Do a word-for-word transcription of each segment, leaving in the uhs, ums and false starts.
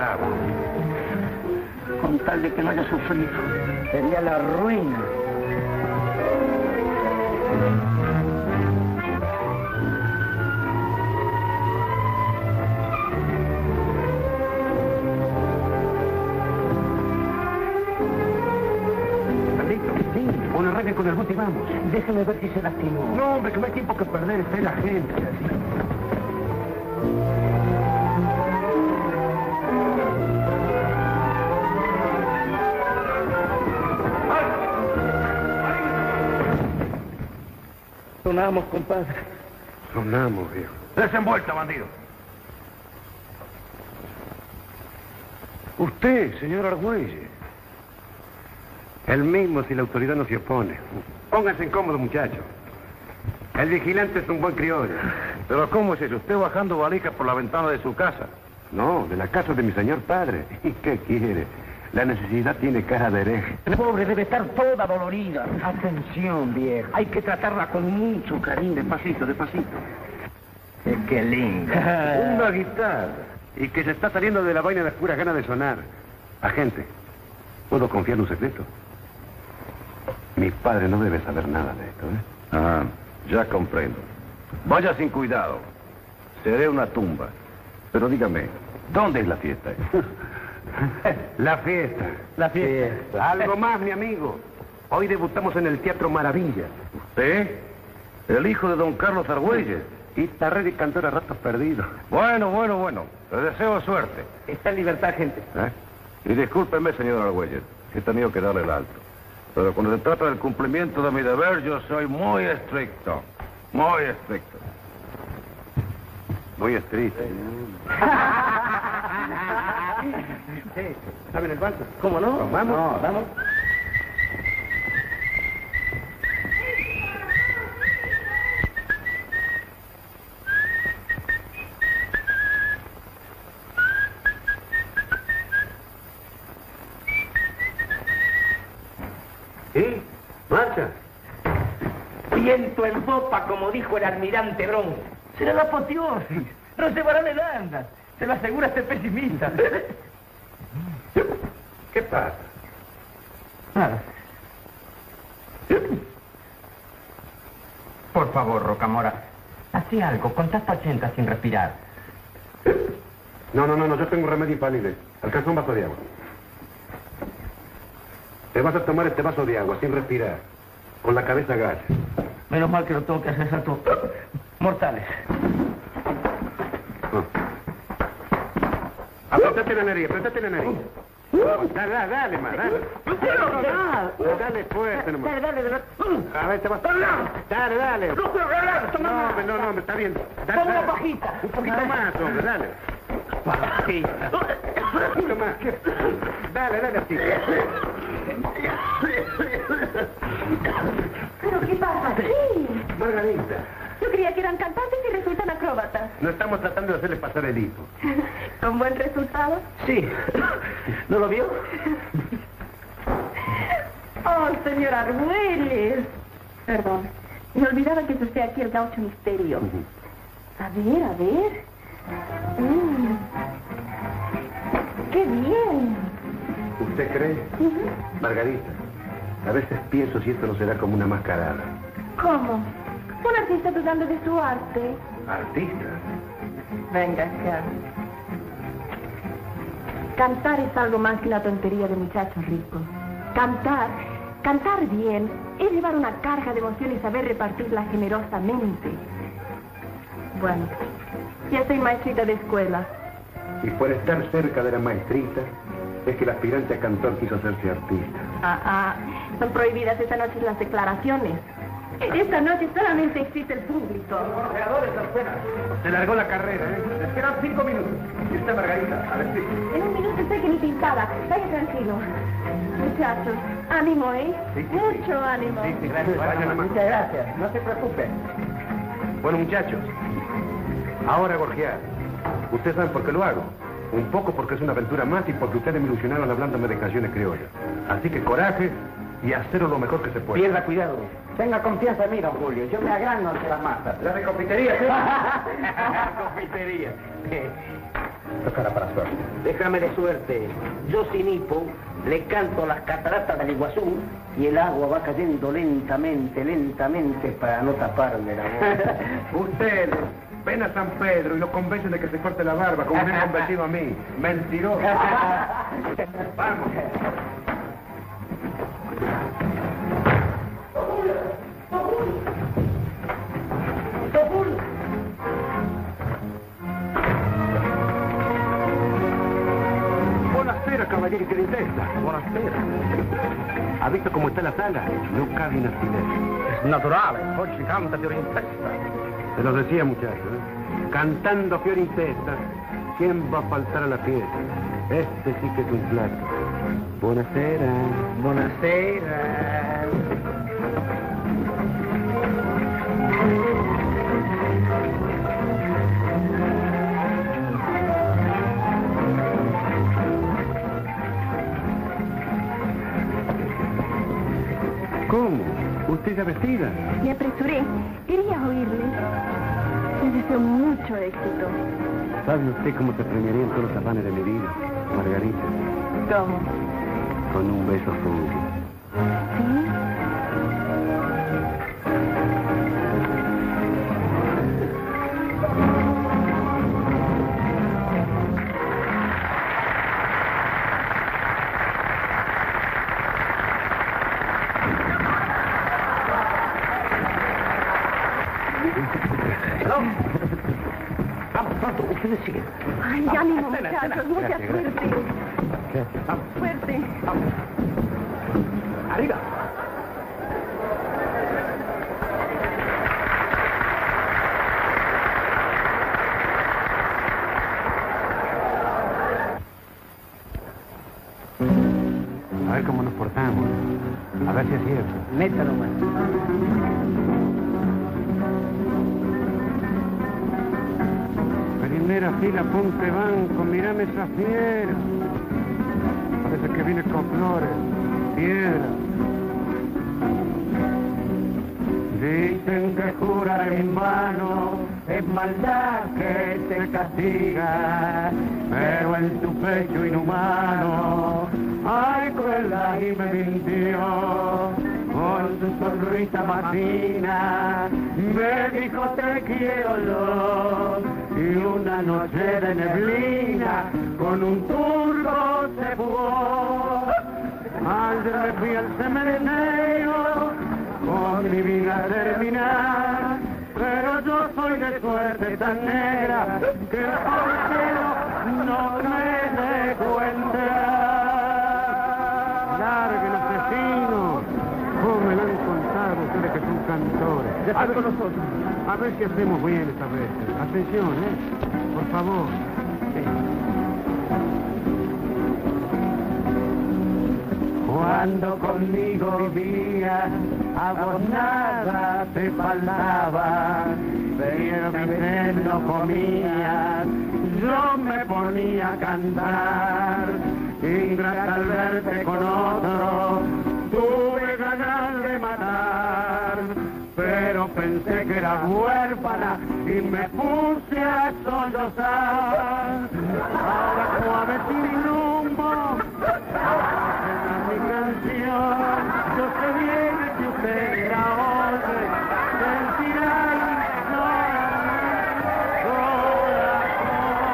esclavo. Con tal de que no haya sufrido. Sería la ruina. Bueno, arranque con el bote y vamos. Déjeme ver si se lastimó. No, hombre, que no hay tiempo que perder. Está la gente. Sonamos, compadre. Sonamos, viejo. Desenvuelta, bandido. Usted, señor Argüelles. El mismo si la autoridad no se opone. Pónganse incómodo, muchachos. El vigilante es un buen criollo. ¿Pero cómo es eso? ¿Usted bajando valijas por la ventana de su casa? No, de la casa de mi señor padre. ¿Y qué quiere? La necesidad tiene cara de hereje. La pobre debe estar toda dolorida. Atención, viejo. Hay que tratarla con mucho cariño. Despacito, despacito. Qué lindo. Una guitarra. Y que se está saliendo de la vaina de puras ganas de sonar. Agente, ¿puedo confiar en un secreto? Mi padre no debe saber nada de esto, ¿eh? Ah, ya comprendo. Vaya sin cuidado. Seré una tumba. Pero dígame, ¿dónde es la fiesta? La fiesta. La fiesta. Algo más, mi amigo. Hoy debutamos en el Teatro Maravilla. ¿Usted? ¿El hijo de don Carlos Argüelles? Guitarrero y cantor a ratos perdidos. Bueno, bueno, bueno. Le deseo suerte. Está en libertad, gente. ¿Eh? Y discúlpeme, señor Argüelles, he tenido que darle el alto. Pero cuando se trata del cumplimiento de mi deber, yo soy muy estricto. Muy estricto. Muy estricto. Sí. ¿Saben el banco? ¿Cómo no? Pues vamos. No, vamos. ¿Sí? ¿Marcha? Viento en popa, como dijo el almirante Bron. Será la apoteosis. Nos llevará Medanda. Se lo asegura este pesimista. ¿Qué pasa? Nada. Por favor, Rocamora, haz algo. Contacta ochenta sin respirar. No, no, no, no, yo tengo un remedio infalible. Alcanza un vaso de agua. Te vas a tomar este vaso de agua sin respirar. Con la cabeza agacha. Menos mal que lo tengo que hacer salto. Mortales. Oh. Apretate la nariz, apretate la nariz. Vamos, dale, dale, dale, más, dale. Dale, dale fuerte nomás. Dale, dale, dale. A ver, te vas. Dale, dale. No, hombre, no, no, está bien. Dale, Toma una dale. pajita. Un poquito más, hombre, dale. Pajita. Un poquito más. Dale, dale así. ¿Pero qué pasa aquí? Margarita, Yo creía que eran cantantes y resultan acróbatas. no estamos tratando de hacerle pasar el hito. ¿Con buen resultado? Sí. ¿No lo vio? Oh, señor Argüelles. Perdón. Me olvidaba que es usted aquí el gaucho misterio. A ver, a ver. Mm. ¡Qué bien! ¿Usted cree? Margarita, a veces pienso si esto no será como una mascarada. ¿Cómo? Un artista dudando de su arte. ¿Artista? Venga acá. Cantar es algo más que una tontería de muchachos ricos. Cantar, cantar bien, es llevar una carga de emoción y saber repartirla generosamente. Bueno, ya soy maestrita de escuela. Y por estar cerca de la maestrita, es que el aspirante a cantor quiso hacerse artista. Ah, ah, son prohibidas esta noche las declaraciones. Esta noche solamente existe el público. Se largó la carrera, ¿eh? Les quedan cinco minutos. Y usted, Margarita, a ver si... En un minuto estoy que ni pintada. Vaya tranquilo. Muchachos, ánimo, ¿eh? Sí, sí, Mucho sí. ánimo. Sí, sí, gracias. Vayan a Muchas gracias. No se preocupe. Bueno, muchachos, ahora gorjear. Ustedes saben por qué lo hago. Un poco porque es una aventura más y porque ustedes me ilusionaron hablándome de canciones criollas. Así que coraje y hacerlo lo mejor que se puede. Pierda cuidado. Tenga confianza en mí, don Julio. Yo me agrano ante las masas. La de confitería, ¿sí? Confitería. Tocará para suerte. Déjame de suerte. Yo sin hipo le canto las cataratas del Iguazú y el agua va cayendo lentamente, lentamente para no taparme la boca. Ustedes ven a San Pedro y lo convencen de que se corte la barba, como me han convencido a mí. Mentiroso. Vamos. Buonasera, caballero y princesa. Buonasera. ¿Ha visto cómo está la sala? No cabe un alfiler. Es natural, oggi canta Fiore in Testa. Se lo decía, muchacho, ¿eh? Cantando Fiore in Testa, ¿quién va a faltar a la fiesta? Este sí que es un plato. Buonasera. Buonasera. ¿Cómo? ¿Usted ya vestida? Me apresuré. Quería oírle. Les deseo mucho éxito. ¿Sabe usted cómo se premiarían todos los afanes de mi vida, Margarita? ¿Cómo? Con un beso suyo. ¿Sí? Vamos, pronto, ustedes siguen. Ay, ánimo, muchachos, mucha suerte. Vamos, Suerte. vamos. Arriba. A ver cómo nos portamos. A ver si es cierto. Métalo, man. Primera fila, ponte banco, mírame esa fiera. Parece que viene con flores, piedra. Dicen que jurar en vano es maldad que te castiga, pero en tu pecho inhumano hay crueldad y me mintió. Con su sonrisa matina me dijo te quiero yo. Y una noche de neblina con un turco se fugó. Ayer me fui al cementerio con mi vida terminar, pero yo soy de suerte tan negra que el portero no me dejó entrar. Larguen, asesinos. ¿Cómo me lo han contado ustedes que son cantores? Ya está con nosotros. A ver si hacemos bien esta vez. Atención, ¿eh? Por favor. Sí. Cuando conmigo vivías, a vos nada te faltaba. Pero mi seno comías, yo me ponía a cantar. Ingrata al verte con otro, tuve ganas de matar. Pero pensé que era huérfana y me puse a sollozar. Ahora suave sin rumbo, esa es mi canción. Yo sé bien que usted era hombre, sentirá y llorará corazón.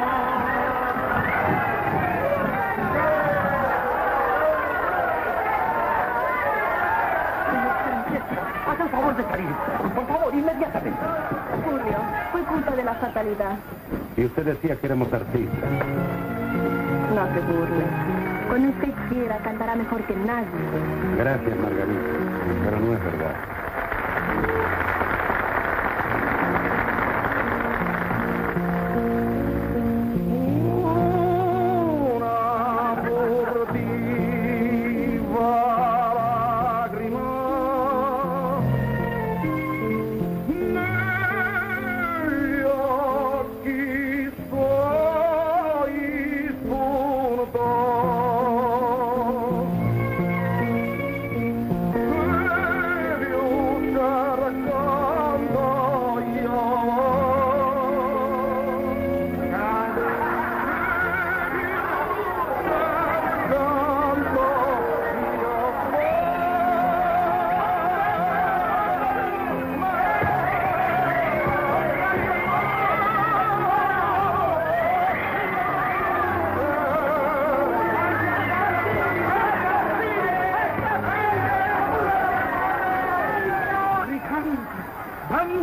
Haga el favor de salir. Por favor, inmediatamente. Julio, fue culpa de la fatalidad. Y usted decía que éramos artistas. No se burle. Con usted quiera, cantará mejor que nadie. Gracias, Margarita, pero no es verdad.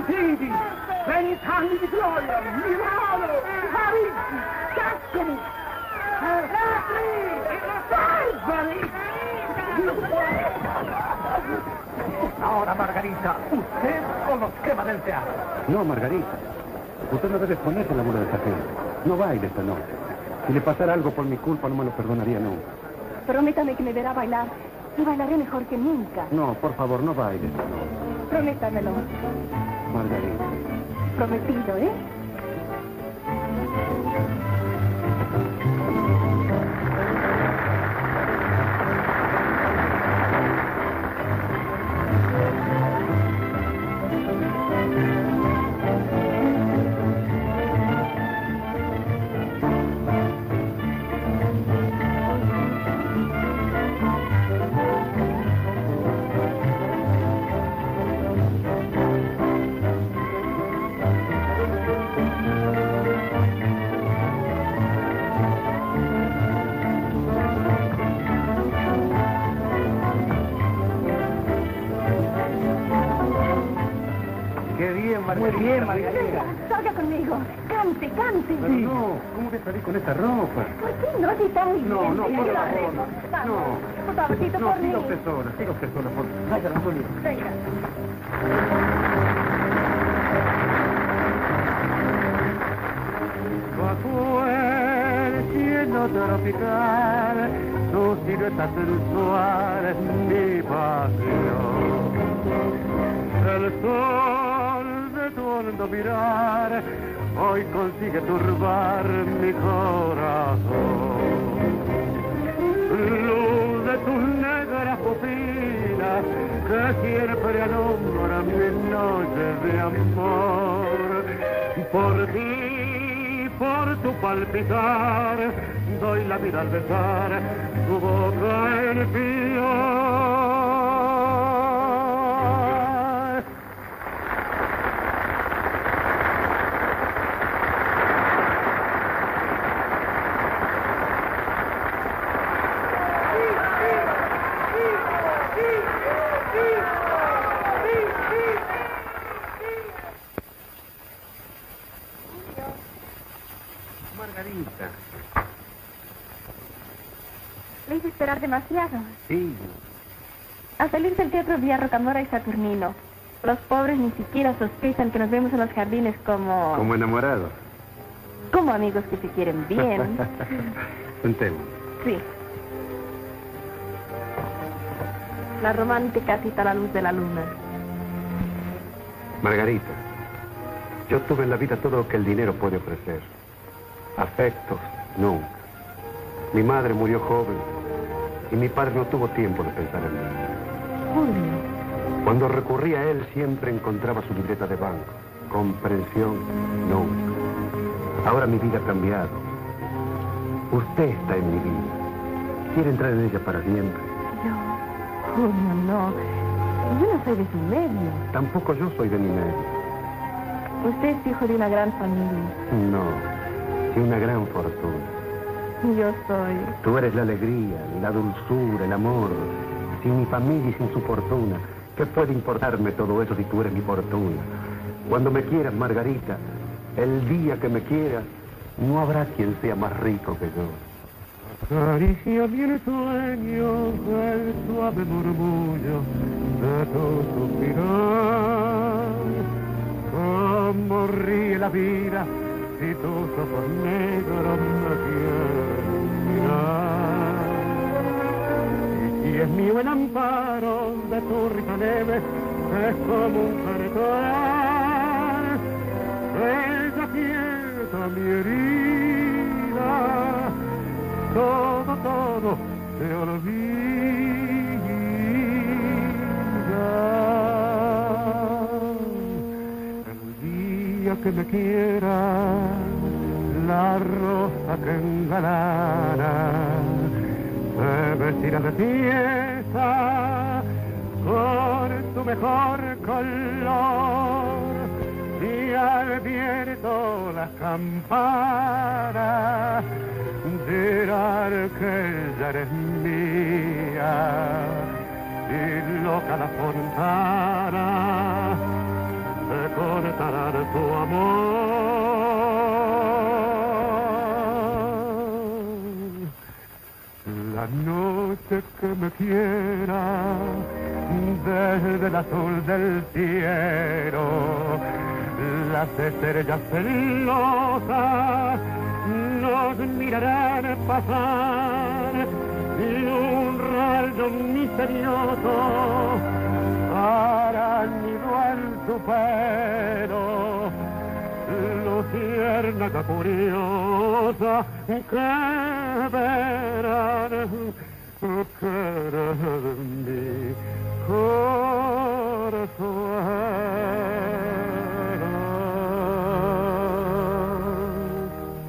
Sentiti! Veni sangue di Troia! Milano! Parigi! Tuscany! Barbari! Ahora, Margarita, usted con los esquemas del teatro. No, Margarita. Usted no debe exponerse en la bola de esta gente. No baile esta noche. Si le pasara algo por mi culpa, no me lo perdonaría nunca. Prométame que me verá bailar y bailaré mejor que nunca. No, por favor, no baile. Prométamelo. Margarita. Prometido, ¿eh? Muy bien, Margarita. Salga conmigo. Cante, cante. Pero no, ¿cómo que salí con esta ropa? ¿Por qué no? Si está muy bien. No, no, por Ayúdame. favor. Vamos. No. Por favorcito, No, por mí. siga usted sola, siga usted sola, por favor. Vaya, Antonio. Venga. Bajo el cielo tropical, tu silueta sensual es mi pasión. El sol de tu hondo mirar hoy consigue turbar mi corazón. Luz de tus negras pupilas que siempre alumbran mi noche de amor. Por ti, por tu palpitar, doy la vida al besar tu boca en piel. Margarita. Le hice esperar demasiado. Sí. Al salir del teatro vi a Rocamora y Saturnino. Los pobres ni siquiera sospechan que nos vemos en los jardines como... Como enamorado. como amigos que se quieren bien. Sentemos. Sí. La romántica cita a la luz de la luna. Margarita, yo tuve en la vida todo lo que el dinero puede ofrecer. Afectos, nunca. Mi madre murió joven y mi padre no tuvo tiempo de pensar en mí. Julio. Cuando recurría a él siempre encontraba su libreta de banco. Comprensión, nunca. Ahora mi vida ha cambiado. Usted está en mi vida. ¿Quiere entrar en ella para siempre? Yo, Julio, no. Yo no soy de su medio. Tampoco yo soy de mi medio. Usted es hijo de una gran familia. No, de una gran fortuna. Yo soy... Tú eres la alegría, la dulzura, el amor. Sin mi familia y sin su fortuna, ¿qué puede importarme todo eso si tú eres mi fortuna? Cuando me quieras, Margarita, el día que me quieras, no habrá quien sea más rico que yo. Acaricia mi sueño, el suave murmullo de tu suspirar. Cómo ríe la vida si tus ojos negros me quieren mirar. Y si es mío el amparo de tu rica neve, es como un cartón. Ella quieta mi herida, todo, todo se olvida. El día que me quiera, la rosa que engalana se vestirá de fiesta con tu mejor color. Y al viento las campanas dirán que ya eres mía, y loca la fontana se cantarán tu amor. La noche que me quiera desde el azul del cielo, las estrellas celosas nos mirarán pasar y un rayo misterioso arañido en su pelo, luciérnaga curiosa que verán que eres mi corazón.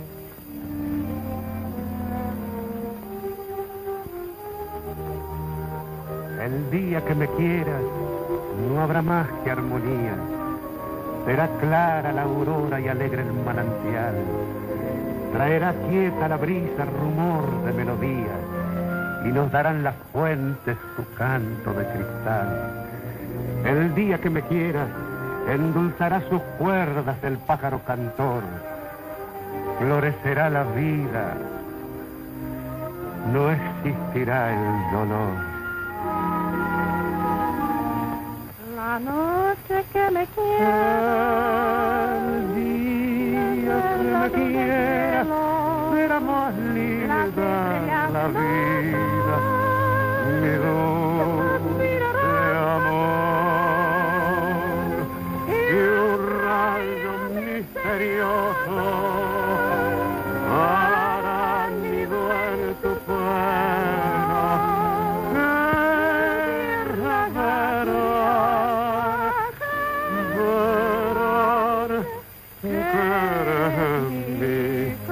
El día que me quieras no habrá más que armonía. Será clara la aurora y alegre el manantial. Traerá quieta la brisa rumor de melodía y nos darán las fuentes su canto de cristal. El día que me quieras endulzará sus cuerdas el pájaro cantor. Florecerá la vida, no existirá el dolor. La noche que me quiera, El día que me quieras será más linda la vida, mi dulce amor, y un rayo misterioso arácnido en tu pelo, verán, verán, que eres mi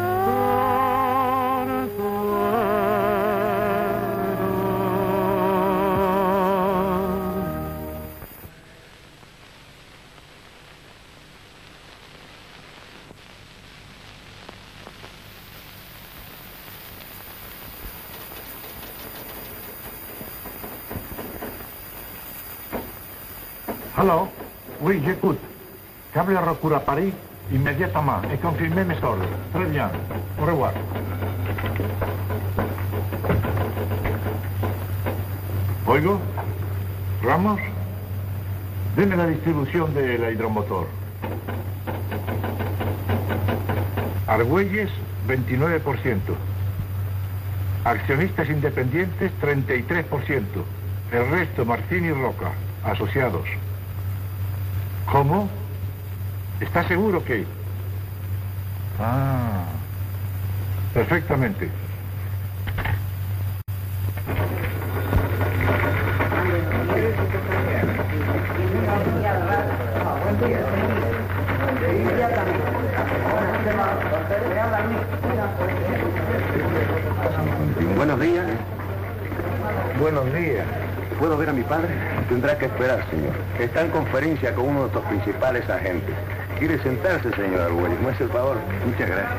Alors, oui, j'écoute. Câble à recours à Paris, immédiatement, et confirmez mes ordres. Très bien. Au revoir. Oigo, Ramos, deme la distribución de la hidromotor. Argüelles, veintinueve por ciento. Accionistas independientes, treinta y tres por ciento. El resto, Martín y Roca, asociados. ¿Cómo? ¿Está seguro que...? Ah, perfectamente. Buenos días. Buenos días. ¿Puedo ver a mi padre? Tendrá que esperar, señor. Está en conferencia con uno de nuestros principales agentes. ¿Quiere sentarse, señor Argüelles? ¿Me hace el favor? Muchas gracias.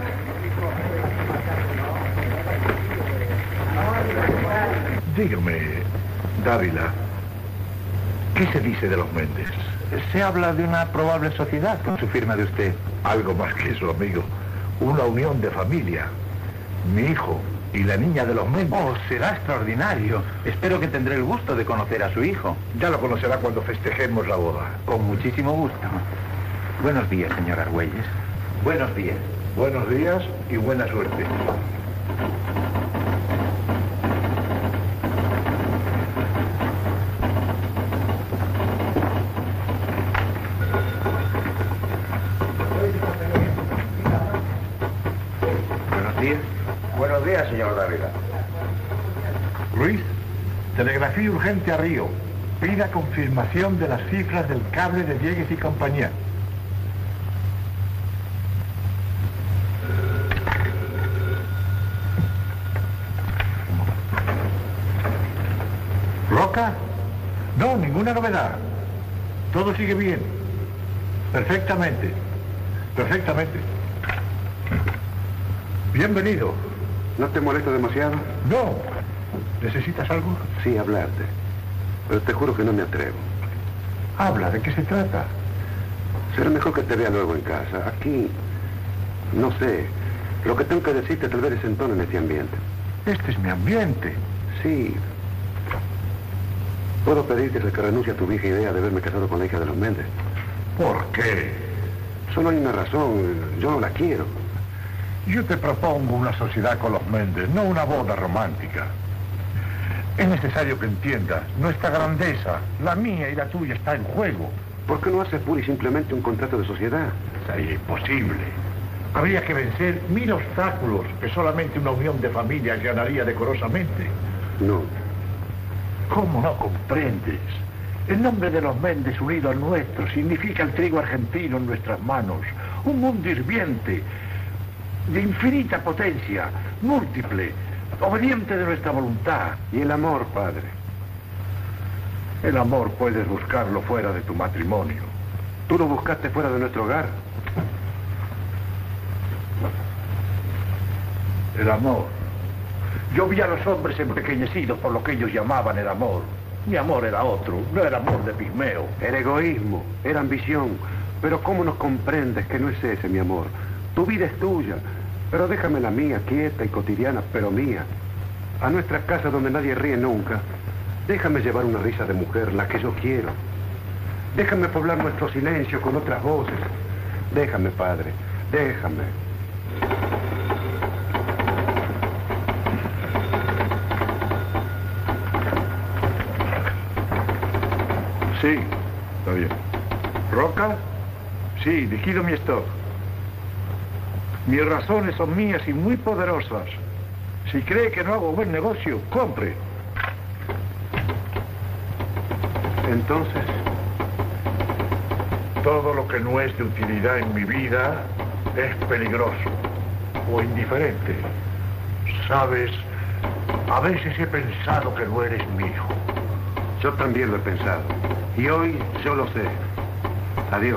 Dígame, Dávila, ¿qué se dice de los Méndez? Se habla de una probable sociedad con su firma de usted. Algo más que eso, amigo. Una unión de familia. Mi hijo y la niña de los Méndez. Oh, será extraordinario. Espero que tendré el gusto de conocer a su hijo. Ya lo conocerá cuando festejemos la boda. Con muchísimo gusto. Buenos días, señor Argüelles. Buenos días. Buenos días y buena suerte. Buenos días. Buenos días, señor Dávila. Ruiz, telegrafía urgente a Río. Pida confirmación de las cifras del cable de Diegues y compañía. ¿Roca? No, ninguna novedad. Todo sigue bien. Perfectamente. Perfectamente. Bienvenido. ¿No te molesta demasiado? No. ¿Necesitas algo? Sí, hablarte. Pero te juro que no me atrevo. Habla, ¿de qué se trata? Será mejor que te vea luego en casa. Aquí, no sé. Lo que tengo que decirte tal vez desentona en este ambiente. Este es mi ambiente. Sí. Puedo pedirte que renuncie a tu vieja idea de haberme casado con la hija de los Méndez. ¿Por qué? Solo hay una razón. Yo no la quiero. Yo te propongo una sociedad con los Méndez, no una boda romántica. Es necesario que entiendas, nuestra grandeza, la mía y la tuya, está en juego. ¿Por qué no haces pura y simplemente un contrato de sociedad? Sería imposible. Habría que vencer mil obstáculos que solamente una unión de familias allanaría decorosamente. No. ¿Cómo no comprendes? El nombre de los Méndez unido al nuestro significa el trigo argentino en nuestras manos. Un mundo hirviente, de infinita potencia, múltiple, obediente de nuestra voluntad. ¿Y el amor, padre? El amor puedes buscarlo fuera de tu matrimonio. ¿Tú lo buscaste fuera de nuestro hogar? El amor. Yo vi a los hombres empequeñecidos por lo que ellos llamaban el amor. Mi amor era otro, no era amor de pigmeo. Era egoísmo, era ambición. Pero ¿cómo nos comprendes que no es ese, mi amor? Tu vida es tuya, pero déjame la mía, quieta y cotidiana, pero mía. A nuestra casa donde nadie ríe nunca, déjame llevar una risa de mujer, la que yo quiero. Déjame poblar nuestro silencio con otras voces. Déjame, padre, déjame. Sí, está bien. ¿Roca? Sí, liquido mi stock. Mis razones son mías y muy poderosas. Si cree que no hago buen negocio, compre. Entonces, todo lo que no es de utilidad en mi vida es peligroso o indiferente. Sabes, a veces he pensado que no eres mi hijo. yo también lo he pensado. Y hoy yo lo sé. Adiós.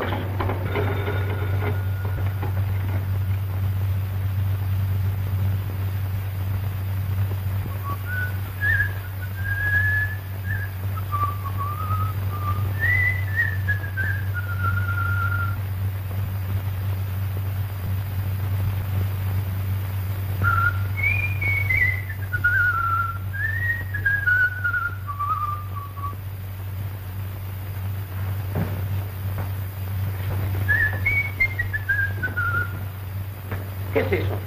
¿Qué es eso?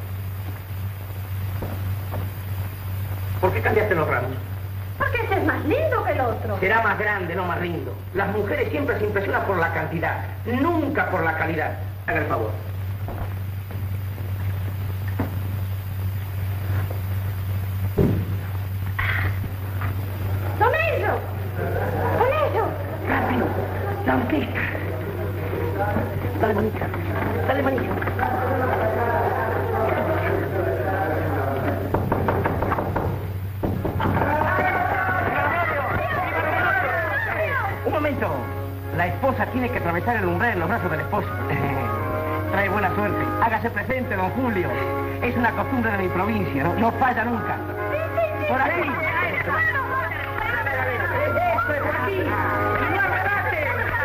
¿Por qué cambiaste los ramos? Porque ese es más lindo que el otro. Será más grande, no más lindo. Las mujeres siempre se impresionan por la cantidad, nunca por la calidad. Haga el favor. ¡Don Ello! ¡Don Ello! ¡Rápido! ¡La orquesta! Dale manita, dale manita. Un momento. La esposa tiene que atravesar el umbral en los brazos del esposo. Trae buena suerte. Hágase presente, don Julio. Es una costumbre de mi provincia, no, no falla nunca. Por aquí. Esto es por aquí. ¡Y no arrebate!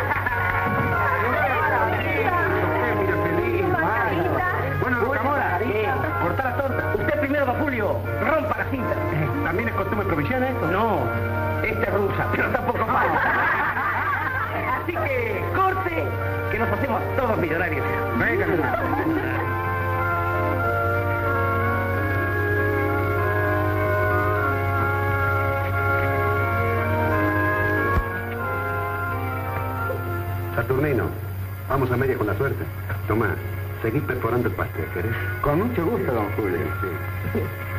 Bueno, don Camora, corta la torta. Usted primero, don Julio. Rompa la cinta. ¿También es costumbre provinciana esto? No, esta es rusa, pero tampoco falta. Así que, corte, que nos hacemos todos millonarios. Venga, Saturnino, vamos a media con la suerte. Tomá, seguí perforando el pastel, ¿querés? Con mucho gusto, don Julio. Sí.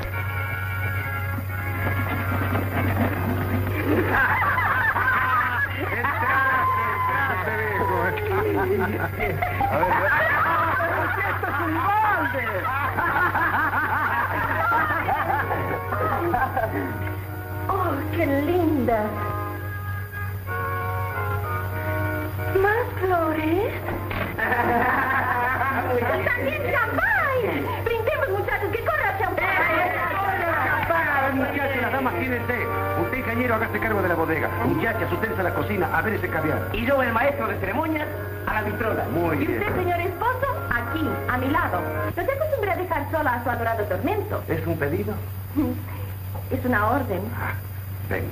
A ver, ¡Esto es un balde! ¡Oh, qué linda! ¿Más flores? ¡También champán! ¡Brindemos, muchachos, que corra champán! ¡Champán! A ver, muchachos, las damas tienen té. Usted, Compañero, hágase cargo de la bodega. Muchachas, ustedes a la cocina, a ver ese caviar. Y yo, el maestro de ceremonias, a la vitrola. Muy Y bien. usted, señor esposo, aquí, a mi lado. No se acostumbre a dejar sola a su adorado tormento. ¿Es un pedido? Es una orden. Ah, ven.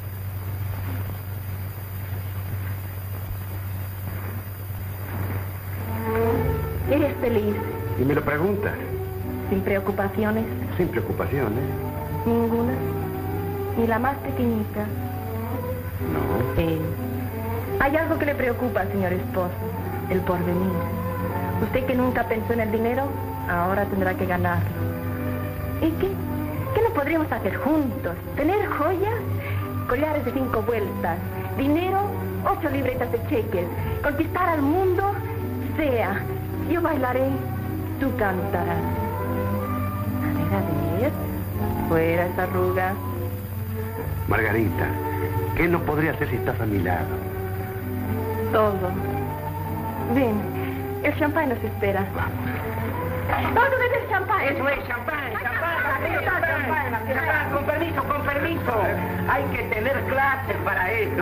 Eres feliz, Y me lo preguntas. sin preocupaciones, Sin preocupaciones. ninguna, ni la más pequeñita. No. Sí. Hay algo que le preocupa, señor esposo, el porvenir. Usted que nunca pensó en el dinero, ahora tendrá que ganarlo. ¿Y qué? ¿Qué no podríamos hacer juntos? ¿Tener joyas? Collares de cinco vueltas, dinero, ocho libretas de cheques, conquistar al mundo, sea. Yo bailaré, tú cantarás. A ver, a ver. Fuera esa arruga. Margarita, ¿qué no podría hacer si estás a mi lado? Todo. Ven, el champán nos espera. Vamos. ¡Vamos a beber champán! Eso es, champán, champán, champán, champán, con permiso, con permiso. Hay que tener clase para esto.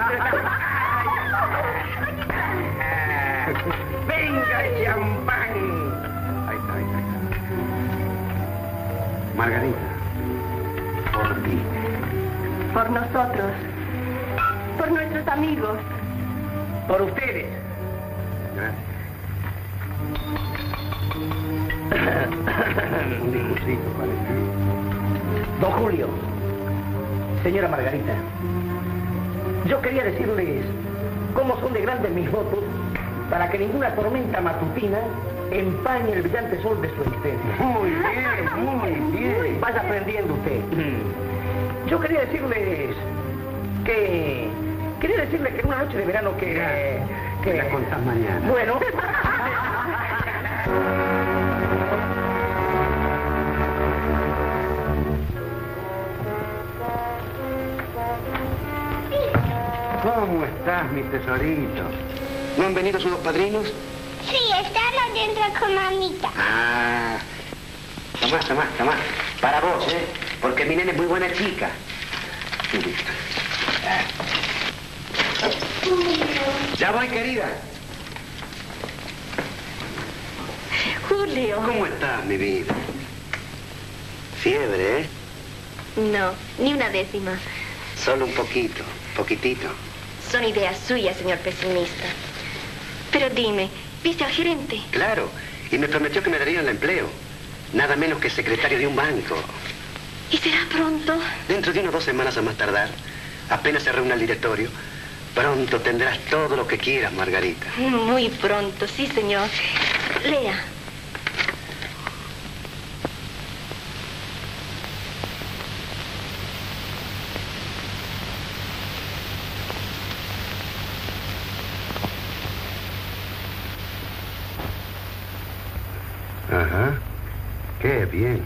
Venga el champán. Ahí está, ahí está, ahí está. Margarita, por ti. Por nosotros. Por nuestros amigos. Por ustedes. Gracias. Un discursito, parece. Don Julio, señora Margarita, yo quería decirles cómo son de grandes mis votos para que ninguna tormenta matutina empañe el brillante sol de su existencia. Muy bien, muy bien. Vaya aprendiendo usted. Yo quería decirles que... Quería decirles que en una noche de verano que... Que la contás mañana. Bueno... ¿Cómo estás, mi tesorito? ¿No han venido sus dos padrinos? Sí, están adentro con mamita. Ah. Tomá, tomá, tomá. Para vos, ¿eh? Porque mi nene es muy buena chica. Ya voy, querida. Julio. ¿Cómo estás, mi vida? Fiebre, ¿eh? No, ni una décima. Solo un poquito, poquitito. Son ideas suyas, señor pesimista. Pero dime, ¿viste al gerente? Claro, y me prometió que me daría el empleo. Nada menos que secretario de un banco. ¿Y será pronto? Dentro de unas dos semanas a más tardar, apenas se reúna el directorio, pronto tendrás todo lo que quieras, Margarita. Muy pronto, sí, señor. Lea. Ajá. Qué bien.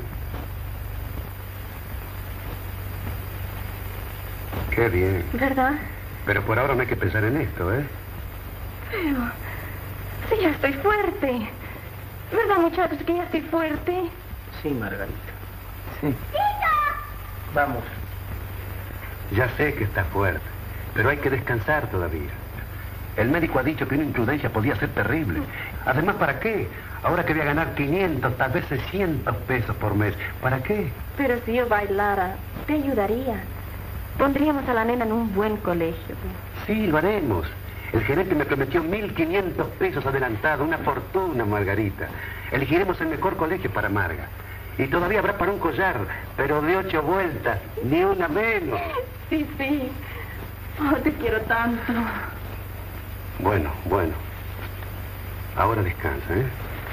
Qué bien. ¿Verdad? Pero por ahora no hay que pensar en esto, ¿eh? Pero... sí, ya estoy fuerte. ¿Verdad, muchachos, que ya estoy fuerte? Sí, Margarita. Sí. Vamos. Ya sé que está fuerte, pero hay que descansar todavía. El médico ha dicho que una imprudencia podía ser terrible. Además, ¿para qué? Ahora que voy a ganar quinientos, tal vez seiscientos pesos por mes. ¿Para qué? Pero si yo bailara, te ayudaría. Pondríamos a la nena en un buen colegio. Sí, lo haremos. El gerente me prometió mil quinientos pesos adelantado, una fortuna, Margarita. Elegiremos el mejor colegio para Marga. Y todavía habrá para un collar, pero de ocho vueltas, ni una menos. Sí, sí. Oh, te quiero tanto. Bueno, bueno. Ahora descansa, ¿eh?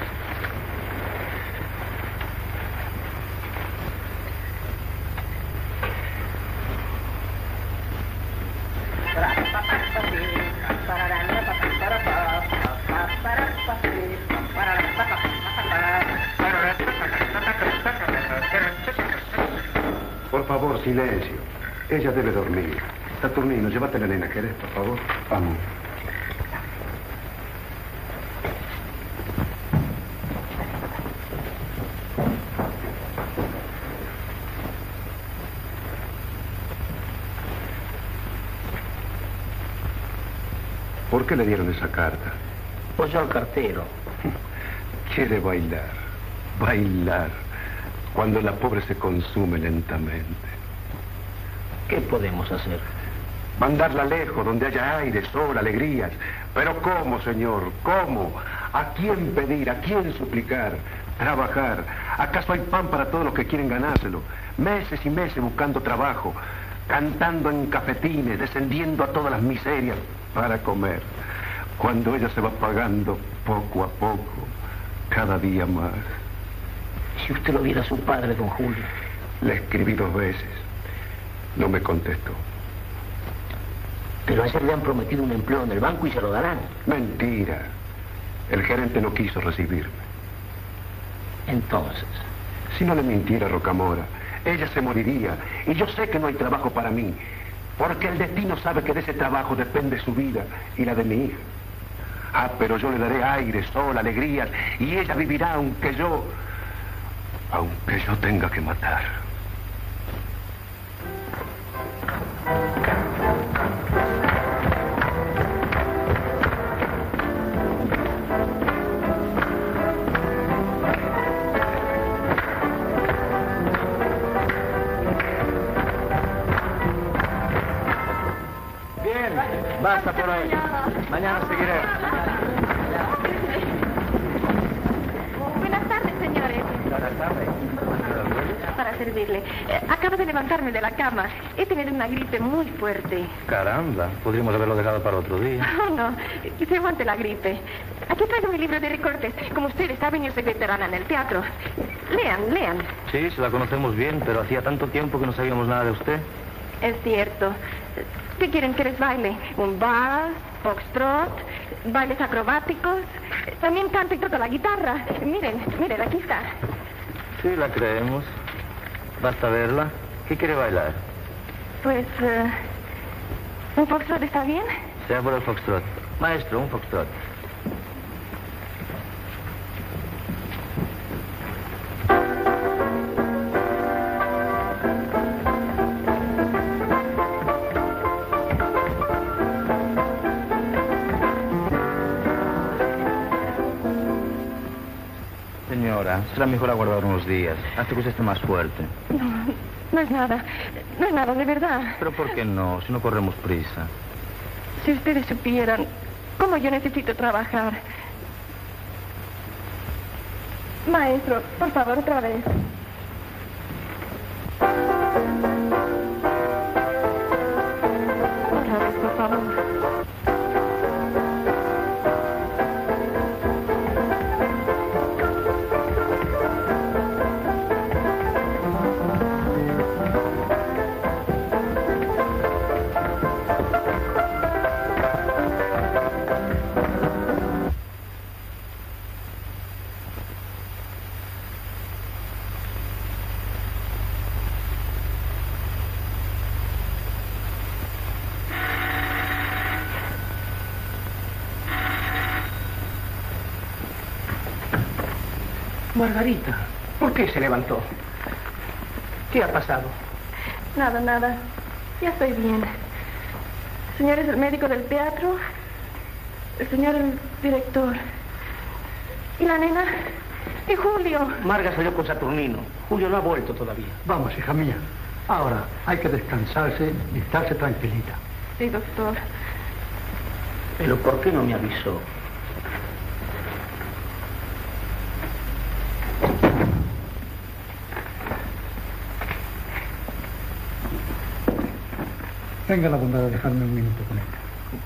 Por favor, silencio. Ella debe dormir. Saturnino, llévate la nena, ¿querés, por favor? Vamos. ¿Por qué le dieron esa carta? Pues yo al cartero. Quiere bailar, bailar, cuando la pobre se consume lentamente. ¿Qué podemos hacer? Mandarla lejos, donde haya aire, sol, alegrías. Pero ¿cómo, señor? ¿Cómo? ¿A quién pedir? ¿A quién suplicar? Trabajar. ¿Acaso hay pan para todos los que quieren ganárselo? Meses y meses buscando trabajo, cantando en cafetines, descendiendo a todas las miserias para comer. Cuando ella se va pagando poco a poco, cada día más. Si usted lo viera a su padre, don Julio. Le escribí dos veces. No me contestó. Pero ayer le han prometido un empleo en el banco y se lo darán. Mentira. El gerente no quiso recibirme. Entonces, si no le mintiera Rocamora, ella se moriría. Y yo sé que no hay trabajo para mí, porque el destino sabe que de ese trabajo depende su vida y la de mi hija. Ah, pero yo le daré aire, sol, alegrías, y ella vivirá aunque yo... aunque yo tenga que matar. Basta por hoy. Mañana seguiré. Buenas tardes, señores. Buenas tardes. Para servirle. Eh, acabo de levantarme de la cama. He tenido una gripe muy fuerte. Caramba, podríamos haberlo dejado para otro día. Oh, no. Que se aguante la gripe. Aquí traigo mi libro de recortes. Como ustedes saben, yo soy veterana en el teatro. Lean, lean. Sí, se la conocemos bien, pero hacía tanto tiempo que no sabíamos nada de usted. Es cierto. ¿Qué quieren que les baile? ¿Un vals, foxtrot, bailes acrobáticos? También canto y toco la guitarra. Miren, miren, aquí está. Sí, la creemos. Basta verla. ¿Qué quiere bailar? Pues, uh, ¿un foxtrot está bien? Sea por el foxtrot. Maestro, un foxtrot. Señora, será mejor aguardar unos días, hasta que usted esté más fuerte. No, no es nada. No es nada, de verdad. ¿Pero por qué no? Si no corremos prisa. Si ustedes supieran cómo yo necesito trabajar. Maestro, por favor, otra vez. Otra vez, por favor. Margarita, ¿por qué se levantó? ¿Qué ha pasado? Nada, nada. Ya estoy bien. Señor es el médico del teatro. El señor el director. ¿Y la nena? ¿Y Julio? Marga salió con Saturnino. Julio no ha vuelto todavía. Vamos, hija mía. Ahora hay que descansarse y estarse tranquilita. Sí, doctor. Pero ¿por qué no me avisó? Tenga la bondad de dejarme un minuto con ella.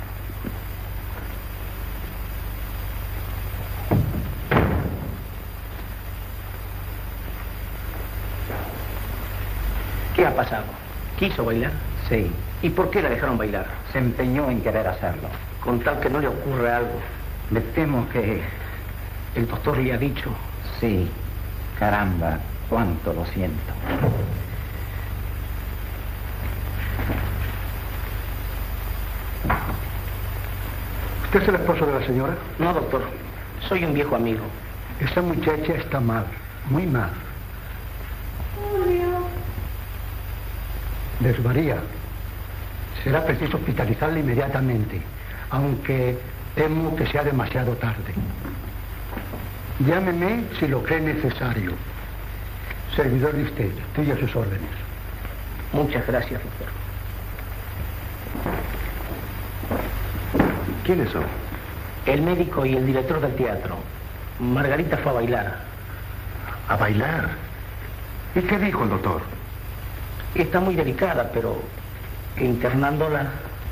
¿Qué ha pasado? ¿Quiso bailar? Sí, ¿Y por qué la dejaron bailar? se empeñó en querer hacerlo. Con tal que no le ocurra algo. Me temo que... El doctor le ha dicho. Sí, caramba, cuánto lo siento. ¿Usted es el esposo de la señora? No, doctor. Soy un viejo amigo. Esa muchacha está mal, muy mal. Julio. Desvaría. Será preciso hospitalizarla inmediatamente. aunque temo que sea demasiado tarde. Llámeme si lo cree necesario. Servidor de usted, estoy a sus órdenes. Muchas gracias, doctor. ¿Quiénes son? El médico y el director del teatro. Margarita fue a bailar. ¿A bailar? ¿Y qué dijo el doctor? Está muy delicada, pero internándola...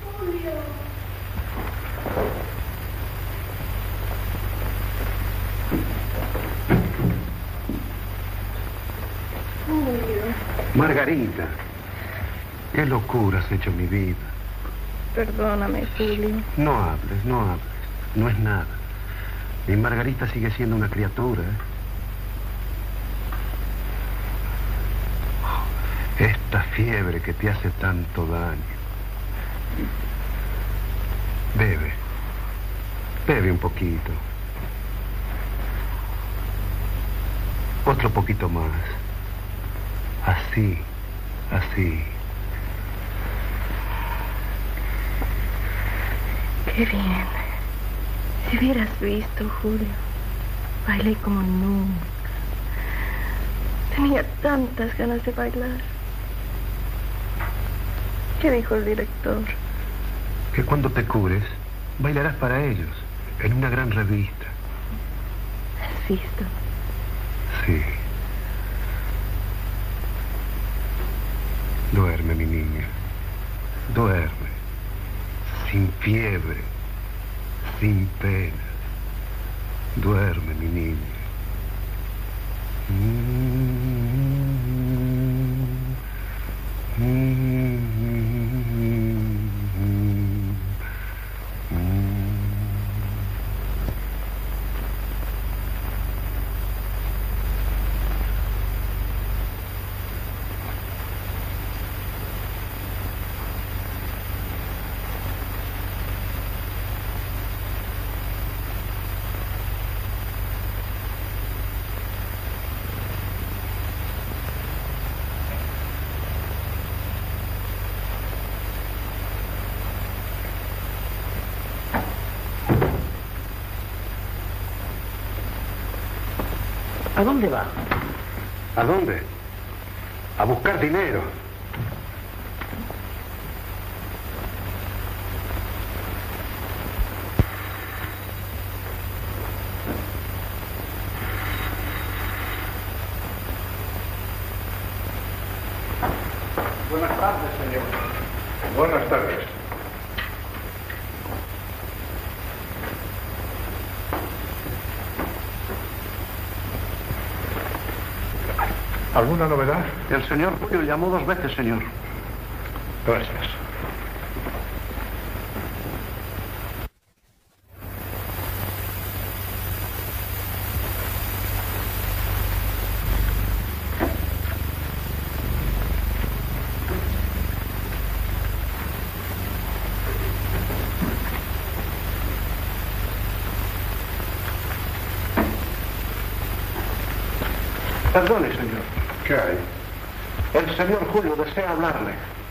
Margarita, qué locura has hecho mi vida. Perdóname, Julio. No hables, no hables. No es nada. Mi Margarita sigue siendo una criatura, ¿eh? Oh, esta fiebre que te hace tanto daño. Bebe. Bebe un poquito. Otro poquito más. Así, así. Qué bien. Si hubieras visto, Julio, bailé como nunca. Tenía tantas ganas de bailar. ¿Qué dijo el director? Que cuando te cures, bailarás para ellos, en una gran revista. ¿Has visto? Sí. Duerme, mi niña. Duerme. Sin fiebre. Sin pena. Duerme, mi niña. ¿A dónde va? ¿A dónde? A buscar dinero. Buenas tardes, señor. Buenas tardes. ¿Alguna novedad? El señor Julio llamó dos veces, señor. Gracias. Perdone, señor. ¿Qué hay? El señor Julio desea hablarle.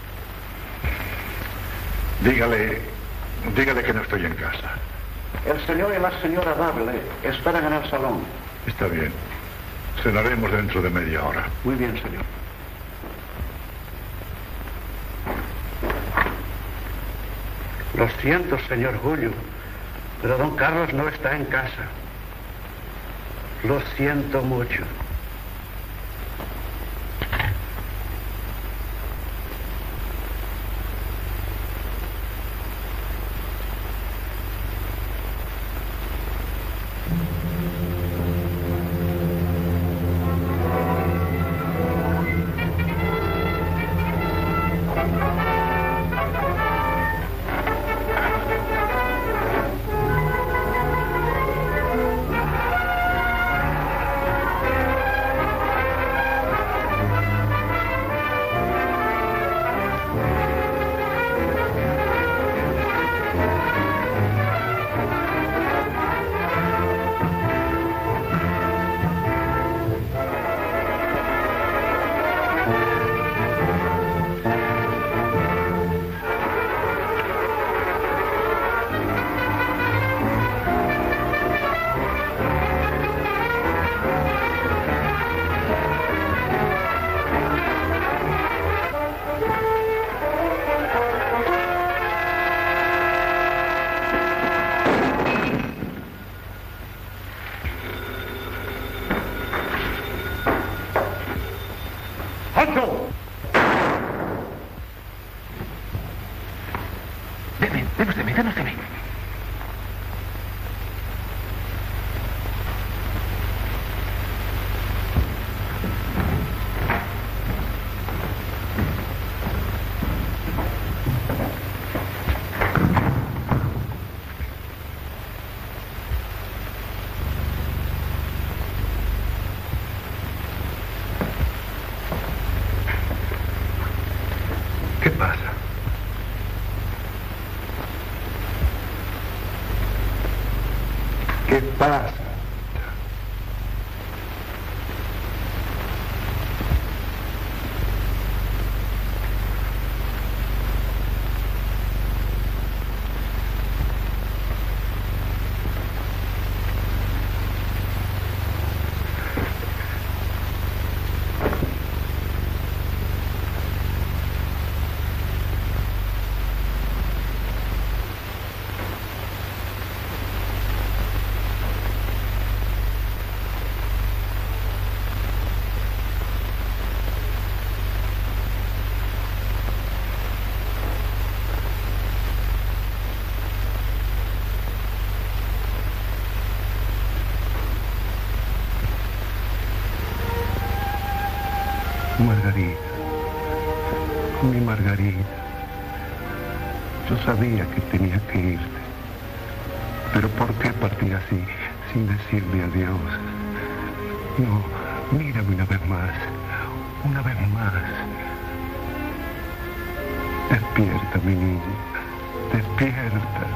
Dígale, dígale que no estoy en casa. El señor y la señora Dable esperan en el salón. Está bien. Cenaremos dentro de media hora. Muy bien, señor. Lo siento, señor Julio, pero don Carlos no está en casa. Lo siento mucho. ¿Qué pasa? Margarita, mi Margarita, yo sabía que tenía que irte, pero ¿por qué partir así, sin decirme adiós? No, mírame una vez más, una vez más. Despierta, mi niña, despierta.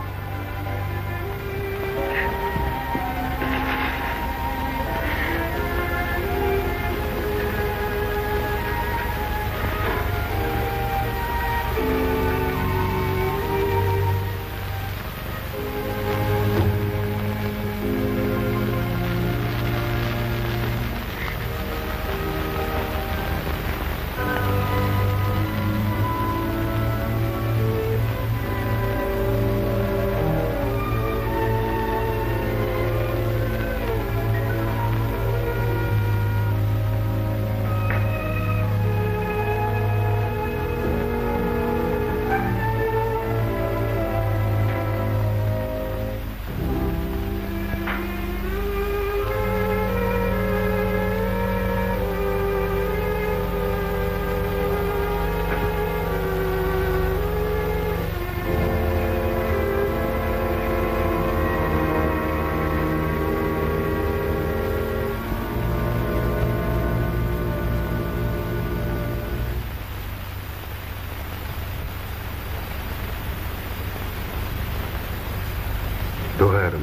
Duerme.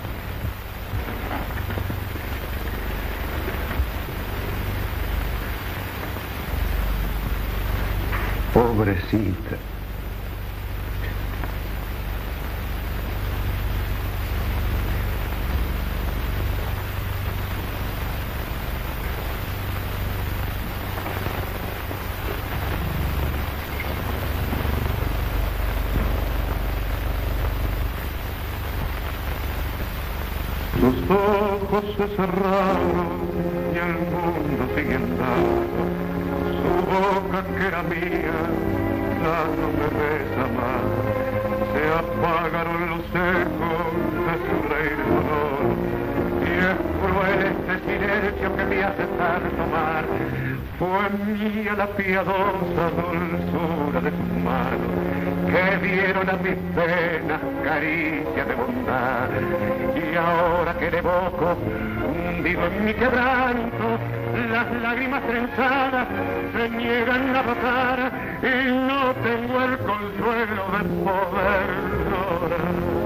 Pobrecita. Los ojos se cerraron y el mundo sigue andando. Su boca que era mía ya no me besa más. Se apagaron los ecos de su reír dolor. Y es cruel este silencio que me hace tanto mal. Fue mía la piadosa dulzura de sus manos, que dieron a mis penas caricia de bondad. Y ahora que le evoco, hundido en mi quebranto, las lágrimas trenzadas se niegan a brotar y no tengo el consuelo de poder llorar.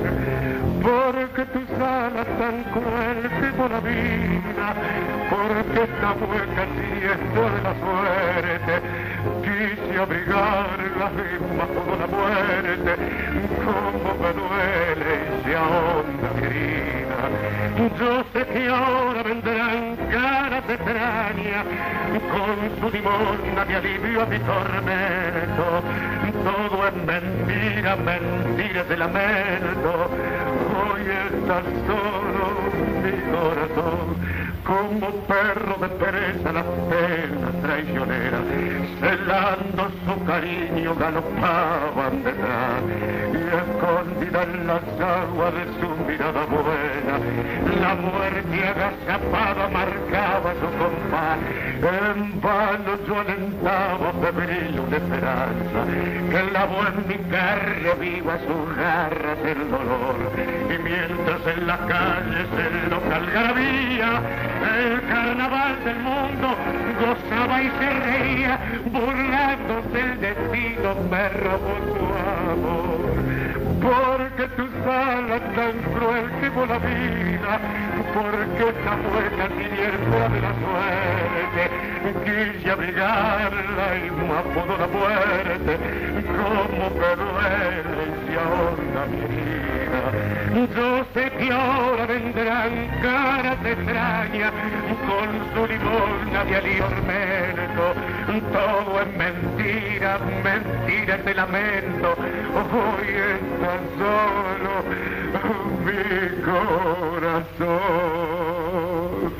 Porque tus alas tan cruel tipo la vida, porque esta mueca si esto de la suerte, quise abrigar las mismas como la muerte, como me duele y se ahonda mi herida. Yo sé que ahora vendrán caras extrañas, con su limosna de alivio a mi tormento. Todo es mentira, mentiras de lamento. Hoy está solo mi corazón, como perro de pereza las penas traicioneras, celando su cariño galopaban detrás, y escondida en las aguas de su mirada buena, la muerte agazapada marcaba su compás. En vano yo alentaba febril una esperanza, que lavó en mi carne viva sus garras el dolor, y mientras en las calles el local algarabía, el carnaval del mundo gozaba y se reía, burlándose el destino me robó su amor. porque tus alas tan cruel quemó la vida, porque esta buena siniestra de la suerte quise abrigarla y me apodó la muerte, como que duele y se ahonda mi vida. Yo sé que ahora vendrán caras extrañas con su limosna de aliormento, todo es mentira, mentira este lamento, hoy está solo mi corazón.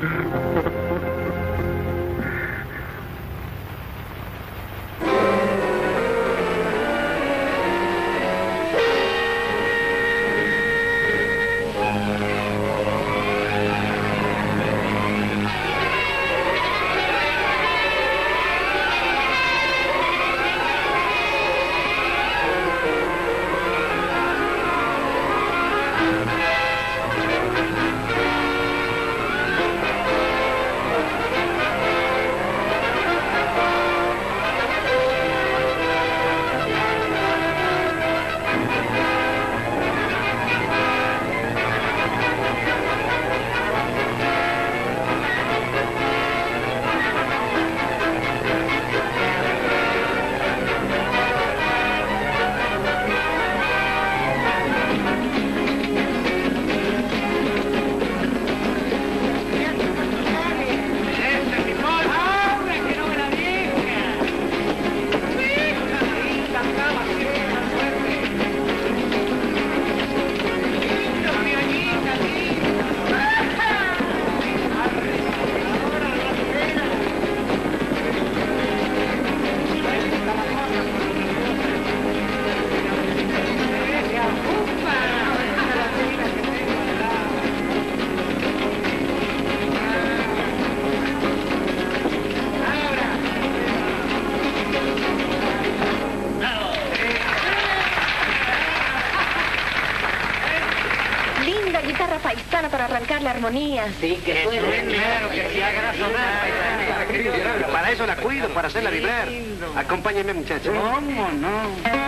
Para arrancar la armonía. Sí, que suene. Claro, que sí, haga sonar. Para eso la cuido, para hacerla vibrar. Acompáñeme, muchachos. ¿Cómo no?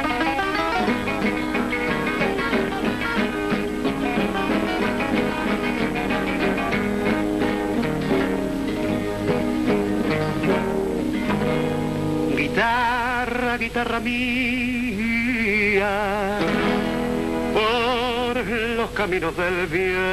Guitarra, guitarra mía, por los caminos del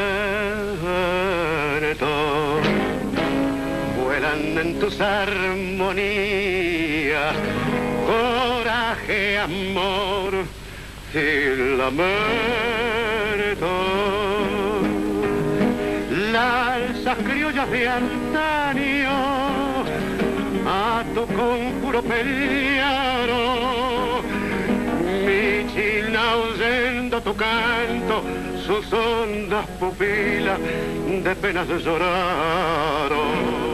viento vuelan en tus armonías coraje, amor y lamento. Las criollas de antaño a tu conjuro pelearon, mi china oyendo tu canto, sus hondas pupilas de penas lloraron.